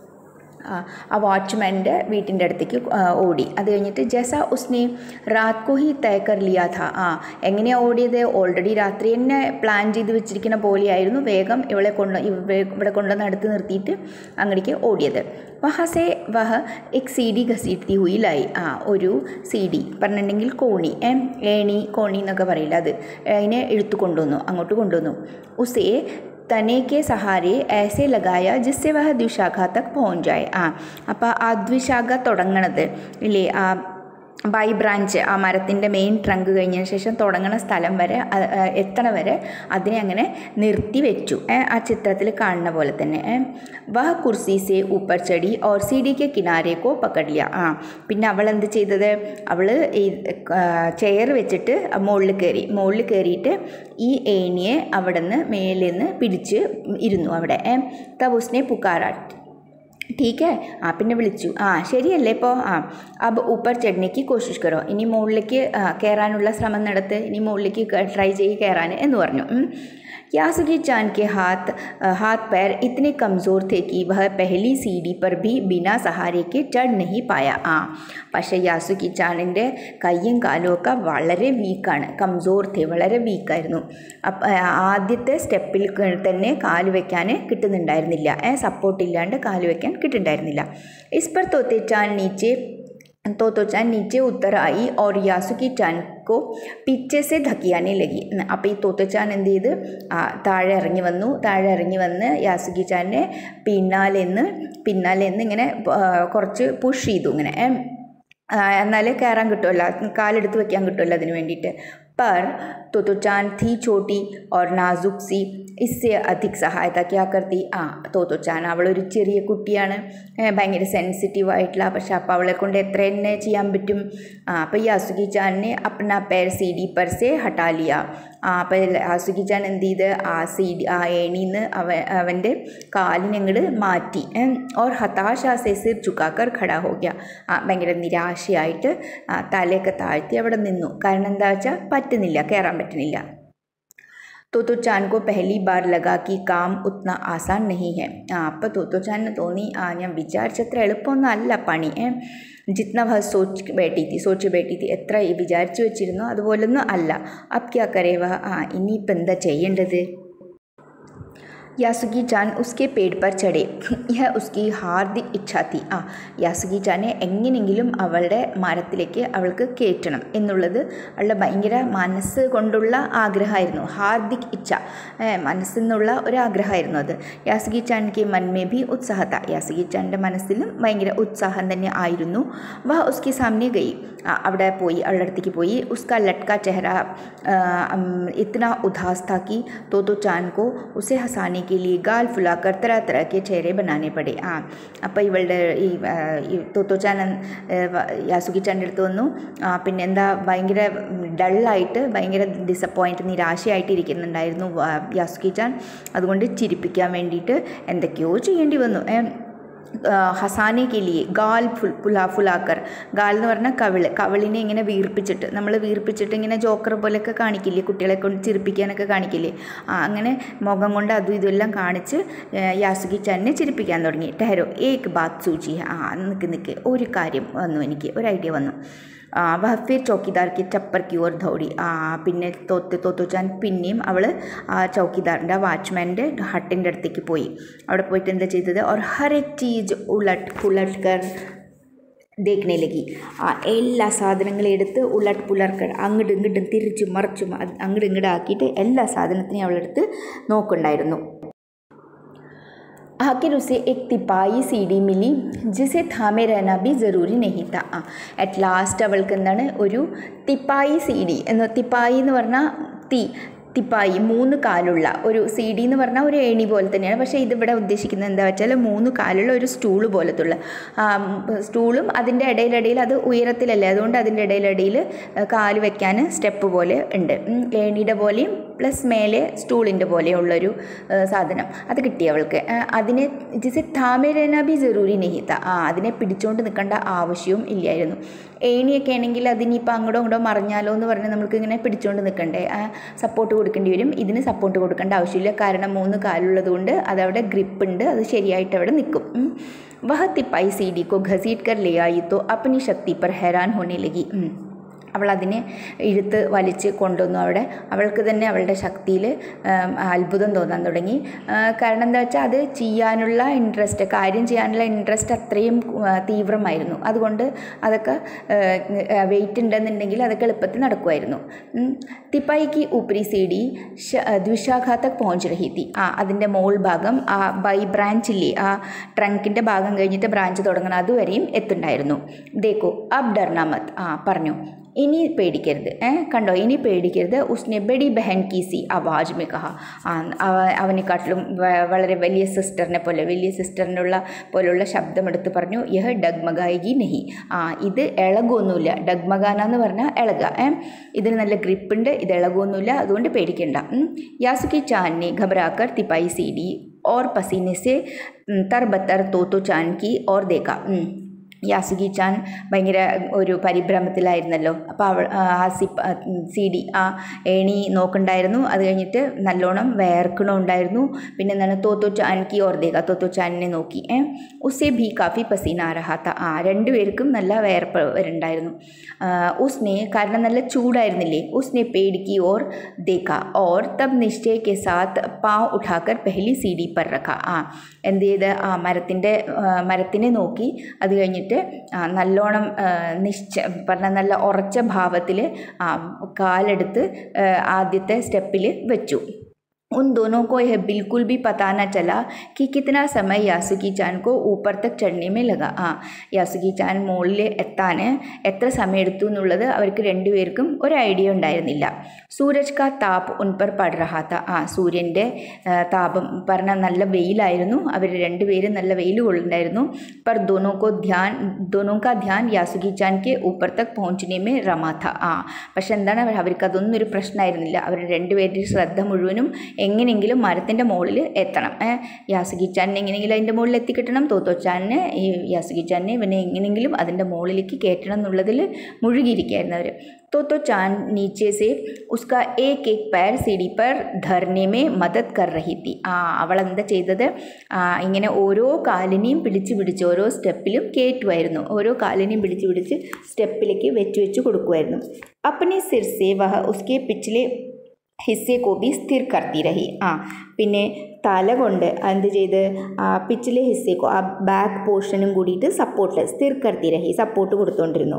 ആ വാച്ച്മാൻ്റെ വീട്ടിൻ്റെ അടുത്തേക്ക് ഓടി അത് കഴിഞ്ഞിട്ട് ജസ ഉസ്നെ രാത് കോ ഹി തയ കർ ലിയാ ഥാ ആ എങ്ങനെയാണ് ഓടിയത് ഓൾറെഡി രാത്രി തന്നെ പ്ലാൻ ചെയ്ത് വെച്ചിരിക്കുന്ന പോലെയായിരുന്നു വേഗം ഇവളെ കൊണ്ട് ഇവിടെ കൊണ്ടുവന്ന് അടുത്ത് നിർത്തിയിട്ട് അങ്ങടേക്ക് ഓടിയത് വഹസെ വഹ എക് സി ഡി ഘസീട്ടി ഹുയിലായി ആ ഒരു സി ഡി പറഞ്ഞിട്ടുണ്ടെങ്കിൽ കോണി ഏണി കോണി എന്നൊക്കെ പറയില്ല അത് അതിനെ ഇഴുത്തു കൊണ്ടുവന്നു അങ്ങോട്ട് കൊണ്ടുവന്നു ഉസേ तने के सहारे ऐसे लगाया जिससे वह द्विशाखा तक पहुँच जाए ആ അപ്പോൾ ആ ദ്വിശാഖ തുടങ്ങണത് ഇല്ലേ ആ ബൈ ബ്രാഞ്ച് ആ മരത്തിൻ്റെ മെയിൻ ട്രങ്ക് കഴിഞ്ഞതിന് ശേഷം തുടങ്ങുന്ന സ്ഥലം വരെ എത്തണ വരെ അതിനെ അങ്ങനെ നിർത്തി വെച്ചു. ആ ചിത്രത്തിൽ കാണുന്ന പോലെ തന്നെ. വഹ കുർസി സെ ഊപ്പർ ചടി ഓർ സീഡി കെ കിനാരെ കോ പക്കടില്ല. ആ പിന്നെ അവൾ എന്ത് ചെയ്തത്, അവൾ ഈ ചെയർ വെച്ചിട്ട് മുകളിൽ കയറി. മുകളിൽ കയറിയിട്ട് ഈ ഏണിയെ അവിടെ നിന്ന് മേലിൽ നിന്ന് പിടിച്ച് ഇരുന്നു അവിടെ. തബ് ഉസ്നെ പുക്കാരാ, ठीक है. ആ പിന്നെ വിളിച്ചു. ആ ശരിയല്ലേ ഇപ്പോൾ. ആ അബ് ഊപ്പർ ചടനേക്ക് കോശിഷ് കറോ, ഇനി മുകളിലേക്ക് കയറാനുള്ള ശ്രമം നടത്ത്, ഇനി മുകളിലേക്ക് ട്രൈ ചെയ്ത് കയറാൻ എന്ന് പറഞ്ഞു. यासुकी चांद के हाथ हाथ पैर इतने कमज़ोर थे कि वह पहली सीढ़ी पर भी बिना सहारे के चढ़ नहीं पाया. ആ പക്ഷേ യാസുക്കി ചാനിൻ്റെ കയ്യും കാലും ഒക്കെ വളരെ വീക്കാണ്. കംസോർ थे, വളരെ വീക്കായിരുന്നു. അപ്പം ആദ്യത്തെ സ്റ്റെപ്പിൽ തന്നെ കാല് വയ്ക്കാൻ കിട്ടുന്നുണ്ടായിരുന്നില്ല. സപ്പോർട്ടില്ലാണ്ട് കാല് വയ്ക്കാൻ കിട്ടുന്നുണ്ടായിരുന്നില്ല. ഇസ് पर तोते चांद नीचे तोतो चांद नीचे उतर आई और यासुकी चांद को पीछे से धकियाने लगी. അപ്പോൾ ഈ തോത്തച്ചാൻ എന്ത് ചെയ്ത് താഴെ ഇറങ്ങി വന്നു. താഴെ ഇറങ്ങി വന്ന് യാസുക്കി ചാനെ പിന്നാലെന്ന് പിന്നാലെന്ന് ഇങ്ങനെ കുറച്ച് പുഷ് ചെയ്തു. ഇങ്ങനെ എന്നാലേ കയറാൻ കിട്ടുമല്ലോ, കാലെടുത്ത് വെക്കാൻ കിട്ടുമല്ലോ അതിന് വേണ്ടിയിട്ട്. पर तोतो चांद थी छोटी और नाजुक सी, इससे अधिक സഹായത ക്യാ കർത്തി. ആ തോത്തോ ചാൻ അവളൊരു ചെറിയ കുട്ടിയാണ്, ഭയങ്കര സെൻസിറ്റീവായിട്ടുള്ള. പക്ഷെ അപ്പോൾ അവളെ കൊണ്ട് എത്ര തന്നെ ചെയ്യാൻ പറ്റും. ആ അപ്പോൾ യാസുക്കി ചാനെ അപ്നാ പേർ സി ഡി पर से हटा लिया. ആ അപ്പോൾ യാസുക്കി ചാൻ എന്ത് ചെയ്ത് ആ സി ഡി ആ ഏണിന്ന് അവ അവൻ്റെ കാലിനങ്ങട് മാറ്റി. और हताशा से सिर झुकाकर खड़ा हो गया. ആ ഭയങ്കര നിരാശയായിട്ട് തലയൊക്കെ താഴ്ത്തി അവിടെ നിന്നു. കാരണം എന്താ വെച്ചാൽ പറ്റുന്നില്ല, കയറാൻ പറ്റുന്നില്ല. തോത്തോ ചാൻ को पहली बार लगा कि काम उतना आसान नहीं है. ആ അപ്പോൾ തോത്തോ ചാനിന് തോന്നി, ആ ഞാൻ വിചാരിച്ചത്ര എളുപ്പമൊന്നും അല്ല പണി. ജിത്ന വഹ സോച്ച് ബേട്ടി തി സോച്ച് ബേട്ടി തി എത്ര വിചാരിച്ചു വെച്ചിരുന്നോ അതുപോലൊന്നും അല്ല. അബ് ക്യാ കരേ വഹ, ആ ഇനിയിപ്പോൾ എന്താ ചെയ്യേണ്ടത്. യാസുക്കി ചാൻ ഉസ്കെ പേട് പർ ചടേ, യഹ ഉസ്കി ഹാർദിക് ഇച്ഛാ തി. ആ യാസുക്കി ചാനെ എങ്ങനെയെങ്കിലും അവളുടെ മരത്തിലേക്ക് അവൾക്ക് കയറ്റണം എന്നുള്ളത് അവളുടെ ഭയങ്കര മനസ്സ് കൊണ്ടുള്ള ആഗ്രഹമായിരുന്നു. ഹാർദിക് ഇച്ഛ, മനസ്സിൽ നിന്നുള്ള ഒരു ആഗ്രഹമായിരുന്നു അത്. യാസുക്കി ചാൻക്ക് മൻമേ ഭി ഉത്സാഹത്ത, യാസുക്കി ചാൻ്റെ മനസ്സിലും ഭയങ്കര ഉത്സാഹം തന്നെ ആയിരുന്നു. വഹ ഉസ്കി സാമനെ ഗയി, അവിടെ പോയി, അവളുടെ അടുത്തേക്ക് പോയി. ഉസ്ക ലട്ക ചെഹറ ഇतना उदास था कि तोतो चान को उसे हंसाने के लिए गाल फुलाकर तरह तरह के चेहरे बनाने पड़े. ആ അപ്പോൾ ഇവളുടെ ഈ തോത്തോ ചാൻ യാസുക്കി ചാൻ്റെ അടുത്ത് വന്നു. പിന്നെ എന്താ ഭയങ്കര ഡള്ളായിട്ട് ഭയങ്കര ഡിസപ്പോയിൻറ്റ് നിരാശയായിട്ട് ഇരിക്കുന്നുണ്ടായിരുന്നു യാസുക്കി ചാൻ. അതുകൊണ്ട് ചിരിപ്പിക്കാൻ വേണ്ടിയിട്ട് എന്തൊക്കെയോ ചെയ്യേണ്ടി വന്നു. ഹസാനെ കെ ലിയെ ഗാൽ ഫുൽ ഫുലാ ഫുലാക്കർ, ഗാൽ എന്ന് പറഞ്ഞാൽ കവിള്, കവിളിനെ ഇങ്ങനെ വീർപ്പിച്ചിട്ട്, നമ്മൾ വീർപ്പിച്ചിട്ട് ഇങ്ങനെ ജോക്കർ പോലെയൊക്കെ കാണിക്കില്ലേ, കുട്ടികളെ കൊണ്ട് ചിരിപ്പിക്കാനൊക്കെ കാണിക്കില്ലേ, ആ അങ്ങനെ മുഖം കൊണ്ട് അതും ഇതെല്ലാം കാണിച്ച് യാസുക്കി ചാനെ ചിരിപ്പിക്കാൻ തുടങ്ങി. ടെഹരോ ഏക് ബാത് സൂചി, ആ നിൽക്ക് നിൽക്ക് ഒരു കാര്യം വന്നു, എനിക്ക് ഒരു ഐഡിയ വന്നു. വഹ ഫിർ ചൗക്കിദാർ കി ചപ്പർ കി ഓർ ദൗടി. പിന്നെ തോത്ത് തോത്തോ ചാൻ പിന്നെയും അവൾ ആ ചൗക്കിദാറിൻ്റെ വാച്ച്മാൻ്റെ ഹട്ടിൻ്റെ അടുത്തേക്ക് പോയി. അവിടെ പോയിട്ട് എന്താ ചെയ്തത്, और हर एक चीज़ उलट पुलट कर देखने लगी. ആ എല്ലാ സാധനങ്ങളും എടുത്ത് ഉലട്ട് പുലർക്കർ അങ്ങോട്ടും ഇങ്ങോട്ടും തിരിച്ചും മറിച്ചും അങ്ങോട്ടും ഇങ്ങോട്ടും ആക്കിയിട്ട് എല്ലാ സാധനത്തിനെയും അവളെടുത്ത് നോക്കുന്നുണ്ടായിരുന്നു. आखिर उसे एक तिपाई सीढ़ी मिली जिसे थामे रहना भी ज़रूरी नहीं था. അറ്റ് ലാസ്റ്റ് അവൾക്ക് എന്താണ് ഒരു തിപ്പായി സീഡി എന്ന്, തിപ്പായി എന്ന് പറഞ്ഞാൽ തീ, തിപ്പായി മൂന്ന് കാലുള്ള ഒരു സി ഡി എന്ന് പറഞ്ഞാൽ ഒരു ഏണി പോലെ തന്നെയാണ്. പക്ഷേ ഇതിവിടെ ഉദ്ദേശിക്കുന്നത് എന്താ വെച്ചാൽ മൂന്ന് കാലുള്ള ഒരു സ്റ്റൂള് പോലത്തുള്ള സ്റ്റൂളും അതിൻ്റെ ഇടയിലിടയിൽ, അത് ഉയരത്തിലല്ലേ, അതുകൊണ്ട് അതിൻ്റെ ഇടയിലിടയിൽ കാല് വെക്കാൻ സ്റ്റെപ്പ് പോലെ ഉണ്ട്. ഏണിയുടെ പോലെയും പ്ലസ് മേലെ സ്റ്റൂളിൻ്റെ പോലെയുള്ളൊരു സാധനം അത് കിട്ടി അവൾക്ക്. അതിനെ ജിസെ താമേരന ബി ജറൂരി നെഹിത്ത, ആ അതിനെ പിടിച്ചുകൊണ്ട് നിൽക്കേണ്ട ആവശ്യവും ഇല്ലായിരുന്നു. ഏണിയൊക്കെ ആണെങ്കിൽ അതിനിപ്പോൾ അങ്ങോട്ടോ അങ്ങോട്ടോ മറിഞ്ഞാലോ എന്ന് പറഞ്ഞാൽ നമുക്ക് ഇങ്ങനെ പിടിച്ചുകൊണ്ട് നിൽക്കണ്ടേ, സപ്പോർട്ട് കൊടുക്കേണ്ടി വരും. ഇതിന് സപ്പോർട്ട് കൊടുക്കേണ്ട ആവശ്യമില്ല, കാരണം മൂന്ന് കാലുള്ളത് കൊണ്ട് അതവിടെ ഗ്രിപ്പ് ഉണ്ട്, അത് ശരിയായിട്ട് അവിടെ നിൽക്കും. वह तिपाई सीढ़ी को घसीट कर ले आई तो अपनी शक्ति पर हैरान होने लगी. അവൾ അതിനെ ഇഴുത്ത് വലിച്ച് കൊണ്ടുവന്നു അവിടെ. അവൾക്ക് തന്നെ അവളുടെ ശക്തിയിൽ അത്ഭുതം തോന്നാൻ തുടങ്ങി. കാരണം എന്താ വെച്ചാൽ അത് ചെയ്യാനുള്ള ഇൻട്രസ്റ്റ്, കാര്യം ചെയ്യാനുള്ള ഇൻട്രസ്റ്റ് അത്രയും തീവ്രമായിരുന്നു. അതുകൊണ്ട് അതൊക്കെ വെയിറ്റ് ഉണ്ടെന്നുണ്ടെങ്കിൽ അതൊക്കെ എളുപ്പത്തിൽ നടക്കുമായിരുന്നു. തിപ്പായിക്ക് ഊപ്പരി സീഡി ദ്വിശാഖ തക് പहुंच रही थी. ആ അതിൻ്റെ മോൾ ഭാഗം, ആ ബൈ ബ്രാഞ്ചില്ലേ, ആ ട്രങ്കിൻ്റെ ഭാഗം കഴിഞ്ഞിട്ട് ബ്രാഞ്ച് തുടങ്ങണം, അതുവരെയും എത്തുണ്ടായിരുന്നു. ദേക്കോ അബ് ഡർനാ മത്. ആ പറഞ്ഞു, ഇനി പേടിക്കരുത്, ഏ കണ്ടോ, ഇനി പേടിക്കരുത്. ഉസ്നെ ബഡി ബഹൻ കി സി ആവാജ് മേ കഹ. ആ അവനെക്കാട്ടിലും വളരെ വലിയ സിസ്റ്ററിനെ പോലെ, വലിയ സിസ്റ്ററിനുള്ള പോലുള്ള ശബ്ദമെടുത്ത് പറഞ്ഞു, യഹ് ഡഗ്മഗായികി നഹി. ആ ഇത് ഇളകൊന്നുമില്ല. ഡഗ്മഗാന എന്ന് പറഞ്ഞാൽ ഇളക. ഏ ഇതിന് നല്ല ഗ്രിപ്പുണ്ട്, ഇത് ഇളകൊന്നുമില്ല, അതുകൊണ്ട് പേടിക്കണ്ട. യാസുക്കി ചാൻ ने घबराकर तिपाई सीढ़ी और पसीने से तरबतर तोतो चान की और देखा. യാസുകി ചാൻ ഭയങ്കര ഒരു പരിഭ്രമത്തിലായിരുന്നല്ലോ. അപ്പോൾ അവൾ ആ സി സി ഡി ആ ഏണി നോക്കണ്ടായിരുന്നു. അത് കഴിഞ്ഞിട്ട് നല്ലോണം വേർക്കണമുണ്ടായിരുന്നു. പിന്നെ എന്താണ്, തോത്തോ ചാൻകി ഓർദേക, തോത്തോ ചാനിനെ നോക്കി. ഏ ഉസേ ഭീ കാഫി പസീന റഹാത്ത. ആ രണ്ടുപേർക്കും നല്ല വേർപ്പ് വരുന്നുണ്ടായിരുന്നു. ഉസ്നെ, കാരണം നല്ല ചൂടായിരുന്നില്ലേ, ഉസ്നെ പേടിക്ക് ഓർ ദേക്ക ഓർ തബ് നിശ്ചയ കെ സാത്ത് പാവ് ഉഠാക്കർ പെഹലി സി ഡി പർ റഖ. ആ എന്ത് ചെയ്ത് ആ മരത്തിൻ്റെ മരത്തിനെ നോക്കി. അത് കഴിഞ്ഞിട്ട് നല്ലോണം നിശ്ച പറഞ്ഞ നല്ല ഉറച്ച ഭാവത്തിൽ കാലെടുത്ത് ആദ്യത്തെ സ്റ്റെപ്പിൽ വെച്ചു. उन दोनों को यह बिल्कुल भी पता न चला कि कितना समय യാസുകി ചാൻ को ऊपर तक चढ़ने में लगा. ആ യാസുകി ചാൻ മുകളിൽ എത്താൻ എത്ര സമയം എടുത്തു എന്നുള്ളത് അവർക്ക് രണ്ടുപേർക്കും ഒരു ഐഡിയ ഉണ്ടായിരുന്നില്ല. സൂരജ് കാ താപ് ഉൻ പർ പട് റഹാ താ. ആ സൂര്യൻ്റെ താപം പറഞ്ഞാൽ നല്ല വെയിലായിരുന്നു. അവർ രണ്ടുപേരും നല്ല വെയിൽ കൊള്ളുണ്ടായിരുന്നു. പർ ദോനോ കോ ധ്യാൻ ദോനോ കാ ധ്യാൻ യാസുകി ചാൻ കെ ഊപ്പർ തക് പहुंचने में रमा था. ആ പക്ഷെ എന്താണ്, അവർക്ക് അതൊന്നും ഒരു പ്രശ്നമായിരുന്നില്ല. അവർ രണ്ടുപേരുടെ ശ്രദ്ധ മുഴുവനും എങ്ങനെയെങ്കിലും മരത്തിൻ്റെ മുകളിൽ എത്തണം. യാസുകി ചാനിനെ എങ്ങനെയെങ്കിലും അതിൻ്റെ മുകളിൽ എത്തിക്കിട്ടണം. തോത്തോ ചാനിനെ ഈ യാസുകി ചാനിനെ ഇവനെ എങ്ങനെയെങ്കിലും അതിൻ്റെ മുകളിലേക്ക് കയറ്റണം എന്നുള്ളതിൽ മുഴുകിയിരിക്കുകയായിരുന്നു അവർ. തോത്തോ ചാൻ നീച്ചെ സെ ഉസ്കാ ഏക് ഏക് पैर सीढ़ी पर धरने में मदद कर रही थी. ആ അവൾ എന്താ ചെയ്തത്, ഇങ്ങനെ ഓരോ കാലിനെയും പിടിച്ച് പിടിച്ച് ഓരോ സ്റ്റെപ്പിലും കയറ്റുമായിരുന്നു. ഓരോ കാലിനെയും പിടിച്ച് പിടിച്ച് സ്റ്റെപ്പിലേക്ക് വെച്ച് വെച്ച് കൊടുക്കുമായിരുന്നു. अपने सिर से वह उसके पिछले ഹിസ്സെ കോ ബി സ്ഥിർ കർത്തി രഹി. ആ പിന്നെ തല കൊണ്ട് എന്ത് ചെയ്ത് ആ പിച്ചിലെ ഹിസ്സേക്കോ ആ ബാക്ക് പോർഷനും കൂടിയിട്ട് സപ്പോർട്ട് സ്ഥിർ കർത്തി രഹി, സപ്പോർട്ട് കൊടുത്തുകൊണ്ടിരുന്നു.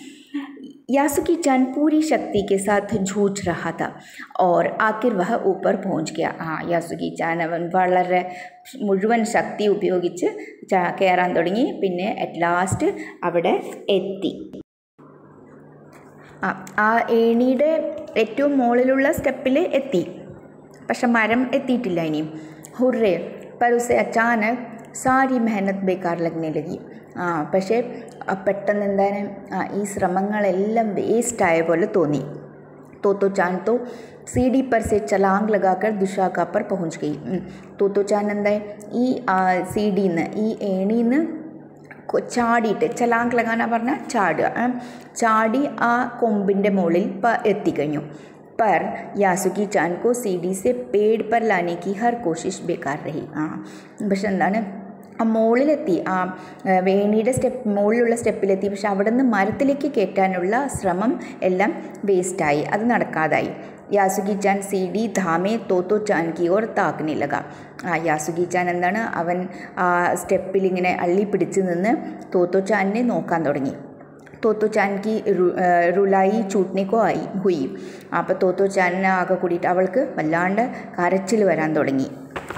യാസുകി ചാൻ പൂരി ശക്തി के साथ झूझ रहा था और आखिर वह ऊपर पहुंच गया. ആ യാസുകി ചാൻ അവൻ വളരെ മുഴുവൻ ശക്തി ഉപയോഗിച്ച് കയറാൻ തുടങ്ങി. പിന്നെ അറ്റ് ലാസ്റ്റ് അവിടെ എത്തി. ആ ആ ഏണിയുടെ ഏറ്റവും മുകളിലുള്ള സ്റ്റെപ്പിൽ എത്തി. പക്ഷെ മരം എത്തിയിട്ടില്ല ഇനിയും. ഹുറേ पर उसे अचानक सारी मेहनत बेकार लगने लगी. ആ പക്ഷേ പെട്ടെന്ന് എന്താണ് ഈ ശ്രമങ്ങളെല്ലാം വേസ്റ്റായ പോലെ തോന്നി. തോത്തോ ചാൻ തോ सीढ़ी पर से छलांग लगाकर दुशाखा पर पहुंच गई. തോത്തോ ചാൻ എന്തായി ഈ സീഡിന്ന് ഈ ഏണിന്ന് ചാടിയിട്ട്, ചലാങ്ക് ലഗാന പറഞ്ഞാൽ ചാടുക, ചാടി ആ കൊമ്പിൻ്റെ മുകളിൽ എത്തിക്കഴിഞ്ഞു. पर യാസുകി ചാൻ को सीढ़ी से पेड़ पर लाने की हर कोशिश बेकार रही. ആ പക്ഷെ എന്താണ്, ആ മുകളിലെത്തി, ആ വേണിയുടെ സ്റ്റെപ്പ് മുകളിലുള്ള സ്റ്റെപ്പിലെത്തി. പക്ഷെ അവിടെ നിന്ന് മരത്തിലേക്ക് കയറ്റാനുള്ള ശ്രമം എല്ലാം വേസ്റ്റായി, അത് നടക്കാതായി. യാസുകി ചാൻ സി ഡി ധാമേ തോത്തോ ചാൻ കി ഓർ താക്നെ ലഗ. ആ യാസുകി ചാൻ എന്താണ്, അവൻ ആ സ്റ്റെപ്പിൽ ഇങ്ങനെ അള്ളി പിടിച്ച് നിന്ന് തോത്തോ ചാനിനെ നോക്കാൻ തുടങ്ങി. തോത്തോ ചാൻ കി റുലായി ചൂട്ട്നെക്കോ ആയി ഹുയി. അപ്പോൾ തോത്തോ ചാനിനെ ആകെ കൂടിയിട്ട് അവൾക്ക് വല്ലാണ്ട് കരച്ചിൽ വരാൻ തുടങ്ങി.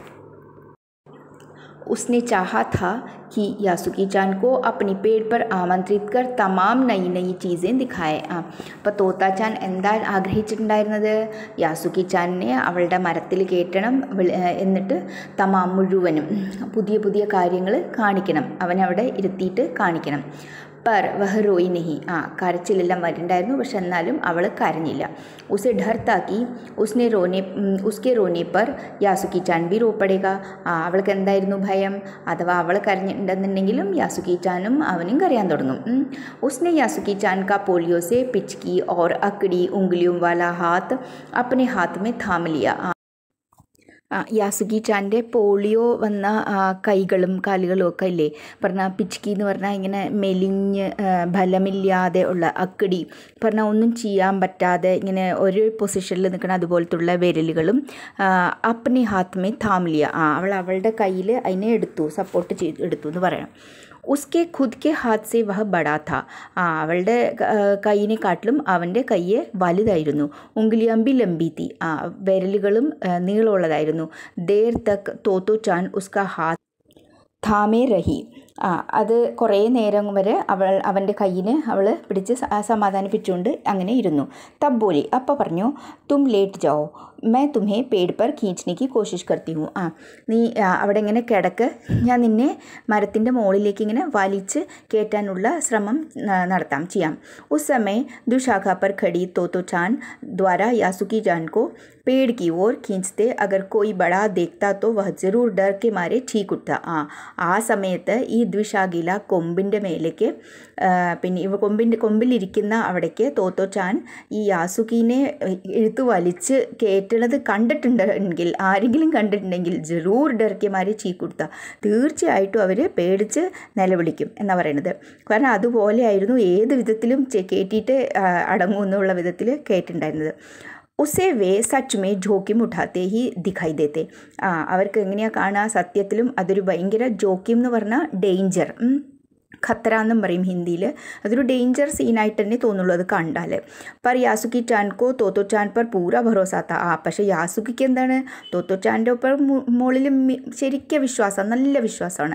उसने चाहा था कि യാസുകി ചാൻ को अपनी पेड़ पर आमंत्रित कर तमाम नई नई चीज़ें दिखाए. ആ അപ്പോൾ തോത്ത ചാൻ എന്താ ആഗ്രഹിച്ചിട്ടുണ്ടായിരുന്നത്, യാസുകി ചാനിനെ അവളുടെ മരത്തിൽ കയറ്റണം, എന്നിട്ട് തമാം മുഴുവനും പുതിയ പുതിയ കാര്യങ്ങൾ കാണിക്കണം, അവനവിടെ ഇരുത്തിയിട്ട് കാണിക്കണം. पर वह रोई नहीं. ആ കരച്ചിലെല്ലാം വരുന്നുണ്ടായിരുന്നു, പക്ഷെ എന്നാലും അവൾ കരഞ്ഞില്ല. ഉസെ ഡർ താക്കി ഉസ്നെ റോനെ ഉസ്കെ റോനെ പർ യാസുകി ചാൻ ബി റോ പടേഗ. ആ അവൾക്ക് എന്തായിരുന്നു ഭയം, അഥവാ അവൾ കരഞ്ഞിട്ടുണ്ടെന്നുണ്ടെങ്കിലും യാസുകി ചാനും അവനും കരയാൻ തുടങ്ങും. ഉസ്നെ യാസുകി ചാൻ കാ പോളിയോ സെ പിച്കി और अकड़ी उंगलियों वाला हाथ अपने हाथ में थाम लिया. യാസുകി ചാൻ്റെ പോളിയോ വന്ന കൈകളും കാലുകളും ഒക്കെ ഇല്ലേ പറഞ്ഞാൽ പിച്കി എന്ന് പറഞ്ഞാൽ ഇങ്ങനെ മെലിഞ്ഞ് ഫലമില്ലാതെ ഉള്ള അക്കടി പറഞ്ഞാൽ ഒന്നും ചെയ്യാൻ പറ്റാതെ ഇങ്ങനെ ഒരു പൊസിഷനിൽ നിൽക്കണം അതുപോലത്തുള്ള വിരലുകളും അപ്നി ഹാത്ത് മേ താംലിയ ആ അവൾ അവളുടെ കയ്യിൽ അതിനെ എടുത്തു സപ്പോർട്ട് ചെയ്ത് എടുത്തു എന്ന് പറയണം. ഉസ്കെ ഖുദ് കെ ഹാത്ത് സെ വഹ ബടാ ഥാ ആ അവളുടെ കൈയിനെക്കാട്ടിലും അവൻ്റെ കയ്യ് വലുതായിരുന്നു. ഉംഗുലിയമ്പി ലംബി തീ ആ വിരലുകളും നീളമുള്ളതായിരുന്നു. ദേർ തക് തോത്തോ ചാൻ ഉസ്കാ ഹാത്ത് ഥാമേ രഹി ആ അത് കുറേ നേരം വരെ അവൾ അവൻ്റെ കയ്യിന് അവൾ പിടിച്ച് സമാധാനിപ്പിച്ചുകൊണ്ട് അങ്ങനെ ഇരുന്നു. തബ്ബോലി അപ്പം പറഞ്ഞു തും ലേറ്റ് ജാओ मैं तुम्हें पेड़ पर खींचने की कोशिश करती हूँ ആ നീ അവിടെ ഇങ്ങനെ കിടക്ക് ഞാൻ നിന്നെ മരത്തിൻ്റെ മുകളിലേക്ക് ഇങ്ങനെ വലിച്ച് കയറ്റാനുള്ള ശ്രമം നടത്താം ചെയ്യാം. उस समय दुशाखा पर खड़ी तोतो चान द्वारा यासुकी जान को पेड़ की ओर खींचते अगर कोई बड़ा देखता तो वह जरूर डर के मारे ठीक उठता ആ ആ സമയത്ത് ഈ ദ്വിശാഖില കൊമ്പിൻ്റെ മേലേക്ക് പിന്നെ ഇവ കൊമ്പിൻ്റെ കൊമ്പിലിരിക്കുന്ന അവിടേക്ക് തോത്തോ ചാൻ ഈ യാസുകീനെ ഇഴുത്തു വലിച്ച് കയറ്റണത് കണ്ടിട്ടുണ്ടെങ്കിൽ ആരെങ്കിലും കണ്ടിട്ടുണ്ടെങ്കിൽ ജറൂർ ഡർക്കിമാരെ ചീക്കുടുത്ത തീർച്ചയായിട്ടും അവർ പേടിച്ച് നിലവിളിക്കും എന്നാണ് പറയുന്നത്. കാരണം അതുപോലെയായിരുന്നു ഏത് വിധത്തിലും കയറ്റിയിട്ട് അടങ്ങും എന്നുള്ള വിധത്തിൽ കയറ്റുണ്ടായിരുന്നത്. ഉസേ വേ സച്ച് മേ ജോക്കിം ഉഠാത്തെ ഹി ദിഖായി ദേത്തെ ആ അവർക്ക് എങ്ങനെയാണ് കാണുക സത്യത്തിലും അതൊരു ഭയങ്കര ജോക്കിം എന്ന് പറഞ്ഞാൽ ഡേഞ്ചർ ഖത്തറ എന്നും പറയും ഹിന്ദിയിൽ. അതൊരു ഡേഞ്ചർ സീനായിട്ട് തന്നെ തോന്നുള്ളൂ അത് കണ്ടാൽ. പർ യാസുക്കി ചാൻകോ തോത്തോ ചാൻ പർ പൂര ഭരോസാത്ത ആ പക്ഷേ യാസുക്കിക്ക് എന്താണ് തോത്തോ ചാൻ്റെ ഒപ്പം മുകളിൽ ശരിക്കും വിശ്വാസം നല്ല വിശ്വാസമാണ്.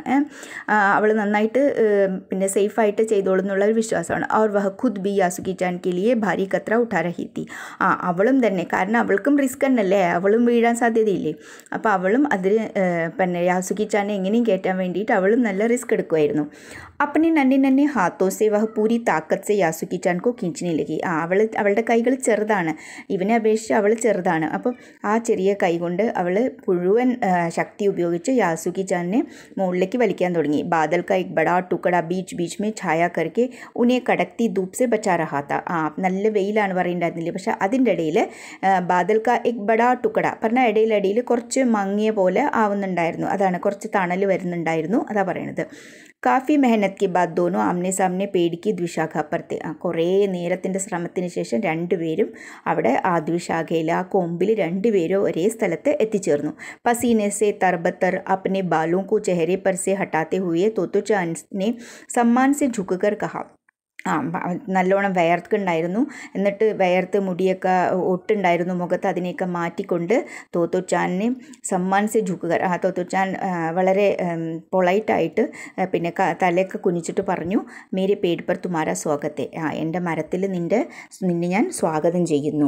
അവൾ നന്നായിട്ട് പിന്നെ സേഫായിട്ട് ചെയ്തോളുന്നുള്ള ഒരു വിശ്വാസമാണ്. അവർ വഹ ഖുദ് ബി യാസുക്കി ചാൻ കെലിയെ ഭാരി ഖത്തറ ഉഠാ രഹി തീ ആ അവളും തന്നെ കാരണം അവൾക്കും റിസ്ക് തന്നെയല്ലേ അവളും വീഴാൻ സാധ്യതയില്ലേ അപ്പോൾ അവളും അതിൽ പിന്നെ യാസുക്കി ചാനെ എങ്ങനെയും കയറ്റാൻ വേണ്ടിയിട്ട് അവളും നല്ല റിസ്ക് എടുക്കുമായിരുന്നു. अपने नन्हे नन्हे हाथों से वह पूरी ताकत से यासुकी चान को खींचने लगी ആ അവൾ അവളുടെ കൈകൾ ചെറുതാണ് ഇവനെ അപേക്ഷിച്ച് അവൾ ചെറുതാണ് അപ്പം ആ ചെറിയ കൈ കൊണ്ട് അവൾ മുഴുവൻ ശക്തി ഉപയോഗിച്ച് യാസുക്കി ചാനെ മുകളിലേക്ക് വലിക്കാൻ തുടങ്ങി. ബാദൽ കാ എക് ബടാ ടുക്കട ബീച്ച് ബീച്ച് മേ ഛായ കർക്കെ ഉനെ കടക്തി ധൂപ് സെ ബച്ചാ രഹാ താ ആ നല്ല വെയിലാണ് പറയുന്നുണ്ടായിരുന്നില്ലേ പക്ഷേ അതിൻ്റെ ഇടയിൽ ബാദൽ കാ എക് ബടാ ടുക്കട പറഞ്ഞാൽ ഇടയിലിടയിൽ കുറച്ച് മങ്ങിയ പോലെ ആവുന്നുണ്ടായിരുന്നു അതാണ് കുറച്ച് തണൽ വരുന്നുണ്ടായിരുന്നു അതാ പറയണത്. കാഫി മെഹനത്ത് കി ബാദ് ദോനോ ആംനെ സാമനെ പേടിക്ക് ദ്വിശാഖ പർത്തെ ആ കുറേ നേരത്തിൻ്റെ ശ്രമത്തിന് ശേഷം രണ്ടുപേരും അവിടെ ആ ദ്വിശാഖയിൽ ആ കൊമ്പിൽ രണ്ടുപേരും ഒരേ സ്ഥലത്ത് എത്തിച്ചേർന്നു. പസീനെ സെ തർബത്തർ അപ്നെ ബാലോं को चेहरे पर से हटाते हुए തോത്തോ ചാൻ ने सम्मान से झुककर कहा ആ നല്ലോണം വയർക്കുണ്ടായിരുന്നു എന്നിട്ട് വയർത്ത് മുടിയൊക്കെ ഒട്ടുണ്ടായിരുന്നു മുഖത്ത് അതിനെയൊക്കെ മാറ്റിക്കൊണ്ട് തോത്തോ ചാനെ സമ്മാൻ സെ ഝുക്കുകർ ആ തോത്തോ ചാൻ വളരെ പൊളൈറ്റായിട്ട് പിന്നെ തലയൊക്കെ കുനിച്ചിട്ട് പറഞ്ഞു മേരെ പേട് പർ തുമാര സ്വാഗത്തെ ആ എൻ്റെ മരത്തിൽ നിൻ്റെ നിന്നെ ഞാൻ സ്വാഗതം ചെയ്യുന്നു.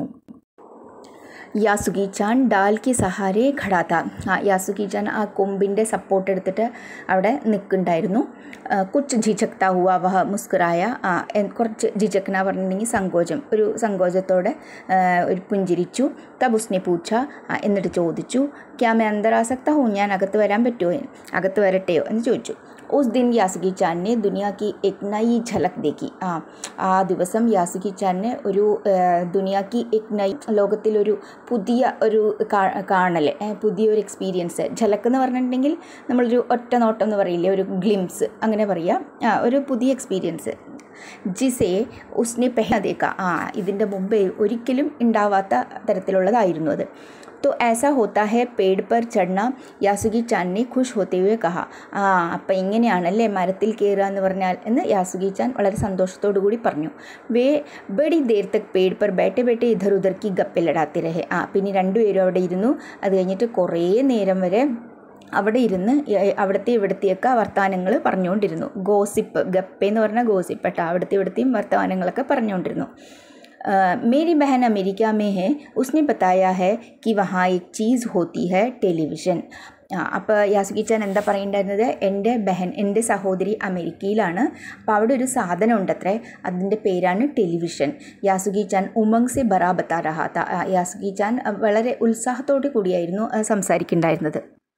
യാസുകി ചാൻ ഡാൽ കി സഹാരെ ഖടാത്ത ആ യാസുകി ചാൻ ആ കൊമ്പിൻ്റെ സപ്പോർട്ട് എടുത്തിട്ട് അവിടെ നിൽക്കുന്നുണ്ടായിരുന്നു. കുച്ച് ജിചക്ത ഹുവ വഹ മുസ്കുറായ ആ കുറച്ച് ജിചക്ന പറഞ്ഞിട്ടുണ്ടെങ്കിൽ സങ്കോചം ഒരു സങ്കോചത്തോടെ ഒരു പുഞ്ചിരിച്ചു. തബ് ഉസ്നെ പൂച്ച എന്നിട്ട് ചോദിച്ചു ക്യാ മേ അന്തർ ആ സക്ത ഹൂ ഞാൻ അകത്ത് വരാൻ പറ്റുമോ അകത്ത് വരട്ടെയോ എന്ന് ചോദിച്ചു. ഉസ് ദിൻ യാസുകി ചാനെ ദുനിയ കി എക് നയി ഝലക് ദേക്കി ആ ആ ദിവസം യാസുകി ചാനെ ഒരു ദുനിയ കി എക് നയി ലോകത്തിലൊരു പുതിയ ഒരു കാണൽ പുതിയൊരു എക്സ്പീരിയൻസ് ഝലക്ക് എന്ന് പറഞ്ഞിട്ടുണ്ടെങ്കിൽ നമ്മളൊരു ഒറ്റ നോട്ടം എന്ന് പറയില്ലേ ഒരു ഗ്ലിംസ് അങ്ങനെ പറയാം ആ ഒരു പുതിയ എക്സ്പീരിയൻസ്. ജിസെ ഉസ്നെ പെഹദേക്ക ആ ഇതിൻ്റെ മുമ്പേ ഒരിക്കലും ഉണ്ടാവാത്ത തരത്തിലുള്ളതായിരുന്നു അത്. तो ऐसा होता है पेड़ पर चढ़ना യാസുകി ചാൻ ने खुश होते हुए कहा ആ അപ്പം ഇങ്ങനെയാണല്ലേ മരത്തിൽ കയറുക എന്ന് പറഞ്ഞാൽ എന്ന് യാസുകി ചാൻ വളരെ സന്തോഷത്തോടു കൂടി പറഞ്ഞു. വേ ബഡി ദേർ തക് പേട് പർ ബേട്ടെ ബേട്ടെ ഇധർ ഉധർ കി ഗപ്പെ ലടാത്തെ രഹെ ആ പിന്നെ രണ്ടുപേരും അവിടെ ഇരുന്നു. അത് കഴിഞ്ഞിട്ട് കുറേ നേരം വരെ അവിടെ ഇരുന്ന് അവിടുത്തെ ഇവിടുത്തെയൊക്കെ വർത്തമാനങ്ങൾ പറഞ്ഞുകൊണ്ടിരുന്നു. ഗോസിപ്പ് ഗപ്പെ എന്ന് പറഞ്ഞാൽ ഗോസിപ്പ് കേട്ടോ അവിടുത്തെ ഇവിടുത്തെയും വർത്തമാനങ്ങളൊക്കെ പറഞ്ഞുകൊണ്ടിരുന്നു. मेरी बहन अमेरिका में है उसने बताया है कि वहाँ एक चीज़ होती है टेलीविज़न അപ്പോൾ യാസുകി ചാൻ എന്താ പറയുന്നുണ്ടായിരുന്നത് എൻ്റെ ബഹൻ എൻ്റെ സഹോദരി അമേരിക്കയിലാണ് അപ്പോൾ അവിടെ ഒരു സാധനം ഉണ്ടത്രേ അതിൻ്റെ പേരാണ് ടെലിവിഷൻ. യാസുകി ചാൻ ഉമങ് സെ ബറാ ബത്താ രഹാ താ യാസുകി ചാൻ വളരെ ഉത്സാഹത്തോടു കൂടിയായിരുന്നു സംസാരിക്കുന്നുണ്ടായിരുന്നത്.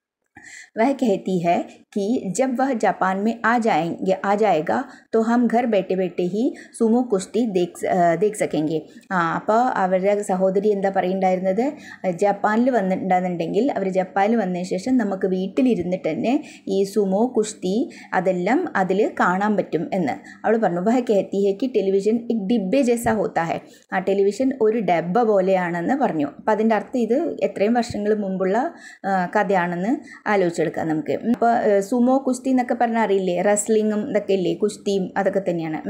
वह कहती है कि जब वह जापान में आ जाएंगे आ जाएगा तो हम घर बैठे बैठे ही സുമോ കുസ്തി ദേഖ് ദേഖ് സकेंगे. ആ അപ്പോൾ അവരുടെ സഹോദരി എന്താ പറയുണ്ടായിരുന്നത്, ജപ്പാനിൽ വന്നിട്ടുണ്ടെന്നുണ്ടെങ്കിൽ അവർ ജപ്പാനിൽ വന്നതിന് ശേഷം നമുക്ക് വീട്ടിലിരുന്നിട്ട് തന്നെ ഈ സുമോ കുസ്തി അതെല്ലാം അതിൽ കാണാൻ പറ്റും എന്ന് അവൾ പറഞ്ഞു. വഹ कहती है कि ടെലിവിഷൻ एक डिब्बे जैसा होता है. ആ ടെലിവിഷൻ ഒരു ഡബ്ബ പോലെയാണെന്ന് പറഞ്ഞു. അപ്പോൾ അതിൻ്റെ അർത്ഥം ഇത് എത്രയും വർഷങ്ങൾ മുമ്പുള്ള കഥയാണെന്ന് ആലോചിച്ചെടുക്കാം നമുക്ക്. അപ്പോൾ സുമോ കുസ്തി എന്നൊക്കെ പറഞ്ഞാൽ അറിയില്ലേ, റെസ്ലിങ്ങും ഇതൊക്കെ ഇല്ലേ, കുസ്തിയും അതൊക്കെ തന്നെയാണ്.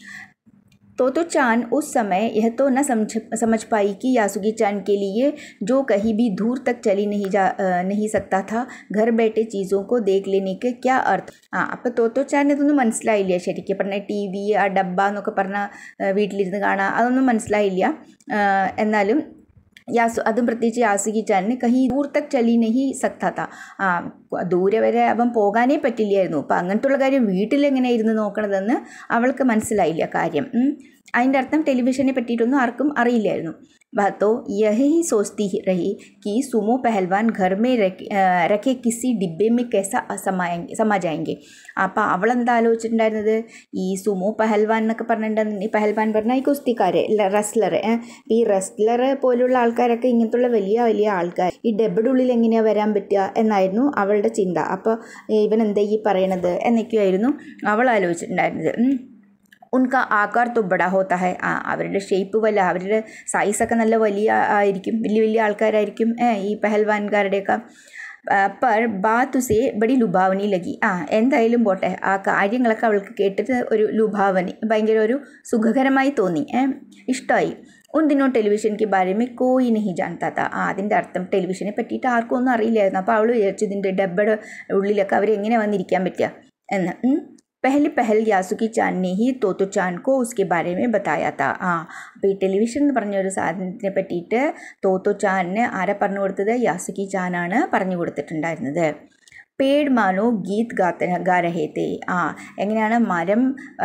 तोतो चान उस समय यह तो न समझ समझ पाई कि यासुकी चान के लिए जो कहीं भी दूर तक चली नहीं जा नहीं सकता था, घर बैठे चीज़ों को देख लेने के क्या अर्थ. ആ അപ്പോൾ തോത്തോ ചാൻ ഇതൊന്നും മനസ്സിലായില്ല. ശരിക്കും പറഞ്ഞാൽ ടി വി ആ ഡബ്ബ എന്നൊക്കെ പറഞ്ഞാൽ വീട്ടിലിരുന്ന് കാണാം, അതൊന്നും മനസ്സിലായില്ല. എന്നാലും യാസു അതും പ്രത്യേകിച്ച് യാസുകി ചാനിന് കഹി ദൂർ തക് ചലി നഹി സക്താ താ. ആ ദൂരെ വരെ അവൻ പോകാനേ പറ്റില്ലായിരുന്നു. അപ്പോൾ അങ്ങനത്തുള്ള കാര്യം വീട്ടിലെങ്ങനെ ഇരുന്ന് നോക്കണതെന്ന് അവൾക്ക് മനസ്സിലായില്ല കാര്യം. അതിൻ്റെ അർത്ഥം ടെലിവിഷനെ പറ്റിയിട്ടൊന്നും ആർക്കും അറിയില്ലായിരുന്നു. वह तो यही सोचती रही कि सुमो पहलवान घर में रखे किसी डिब्बे में कैसा समाएंगे समा जाएंगे. അപ്പോൾ അവളെന്താ ആലോചിച്ചിട്ടുണ്ടായിരുന്നത്, ഈ സുമോ പഹൽവാൻ എന്നൊക്കെ പറഞ്ഞിട്ടുണ്ടെങ്കിൽ, പഹൽവാൻ പറഞ്ഞാൽ ഈ കുസ്തിക്കാർ, റെസ്ലർ. ഈ റെസ്ലർ പോലുള്ള ആൾക്കാരൊക്കെ ഇങ്ങനത്തുള്ള വലിയ വലിയ ആൾക്കാർ ഈ ഡബ്ബയുടെ ഉള്ളിൽ എങ്ങനെയാണ് വരാൻ പറ്റുക എന്നായിരുന്നു അവളുടെ ചിന്ത. അപ്പോൾ ഇവൻ എന്താ ഈ പറയണത് എന്നൊക്കെയായിരുന്നു അവൾ ആലോചിച്ചിട്ടുണ്ടായിരുന്നത്. ഉൻക ആകാർ तो बड़ा होता है. ആ അവരുടെ ഷേപ്പ് വല്ല അവരുടെ സൈസൊക്കെ നല്ല വലിയ ആയിരിക്കും, വലിയ വലിയ ആൾക്കാരായിരിക്കും ഈ പഹൽവാൻകാരുടെയൊക്കെ. പർ ബാത്ത് ഉസേ ബഡി ലുഭാവനി ലഗി. ആ എന്തായാലും പോട്ടെ, ആ കാര്യങ്ങളൊക്കെ അവൾക്ക് കേട്ടിട്ട് ഒരു ലുഭാവനി, ഭയങ്കര ഒരു സുഖകരമായി തോന്നി, ഇഷ്ടമായി. ഉൻ ദിനോ ടെലിവിഷൻ കി ബാരെ മേ കോയി നഹി ജാനതാ താ. ആ അതിൻ്റെ അർത്ഥം ടെലിവിഷനെ പറ്റിയിട്ട് ആർക്കും ഒന്നും അറിയില്ലായിരുന്നു. അപ്പോൾ അവൾ വിചാരിച്ചു ഇതിൻ്റെ ഡബ്ബയുടെ ഉള്ളിലൊക്കെ അവരെങ്ങനെ വന്നിരിക്കാൻ പറ്റുക എന്ന്. पहले पहल यासुकी चान ने ही തോത്തോ ചാൻ को उसके बारे में बताया था. ആ അപ്പോൾ ഈ ടെലിവിഷൻ എന്ന് പറഞ്ഞ ഒരു സാധനത്തിനെ പറ്റിയിട്ട് തോത്തോ ചാനിന് ആരാ പറഞ്ഞു കൊടുത്തത്, യാസുക്കി ചാനാണ് പറഞ്ഞു കൊടുത്തിട്ടുണ്ടായിരുന്നത്. പേട് മാനോ ഗീത് ഗാത്ത ഗാ രഹേ തേ. ആ എങ്ങനെയാണ്, മരം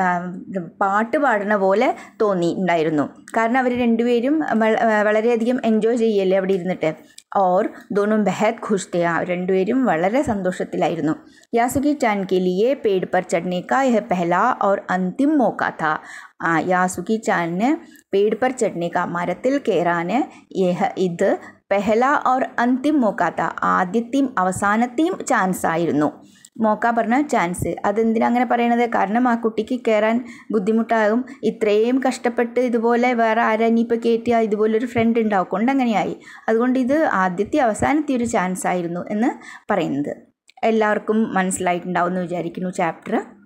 പാട്ട് പാടുന്ന പോലെ തോന്നി ഉണ്ടായിരുന്നു. കാരണം അവർ രണ്ടുപേരും വളരെയധികം എൻജോയ് ചെയ്യല്ലേ അവിടെ ഇരുന്നിട്ട്. और दोनों बेहद खुश थे. ആ രണ്ടുപേരും വളരെ സന്തോഷത്തിലായിരുന്നു. यासुकी चान के लिए पेड़ पर चढ़ने का यह पहला और अंतिम मौका था. ആ യാസുക്കി ചാനിന് पेड़ पर चढ़ने का മരത്തിൽ കയറാൻ यह ഇത് പെഹല और अंतिम मौका था. ആദ്യത്തെയും അവസാനത്തെയും ചാൻസ് ആയിരുന്നു. മോക്ക പറഞ്ഞാൽ ചാൻസ്. അതെന്തിനാ അങ്ങനെ പറയണത്, കാരണം ആ കുട്ടിക്ക് കയറാൻ ബുദ്ധിമുട്ടാകും. ഇത്രയും കഷ്ടപ്പെട്ട് ഇതുപോലെ വേറെ ആരാ ഇനിയിപ്പോൾ കയറ്റിയാൽ ഇതുപോലൊരു ഫ്രണ്ട് ഉണ്ടാവും, കൊണ്ട് അങ്ങനെയായി. അതുകൊണ്ട് ഇത് ആദ്യത്തെ അവസാനത്തെ ഒരു ചാൻസ് ആയിരുന്നു എന്ന് പറയുന്നത്. എല്ലാവർക്കും മനസ്സിലായിട്ടുണ്ടാവും എന്ന് വിചാരിക്കുന്നു ചാപ്റ്റർ.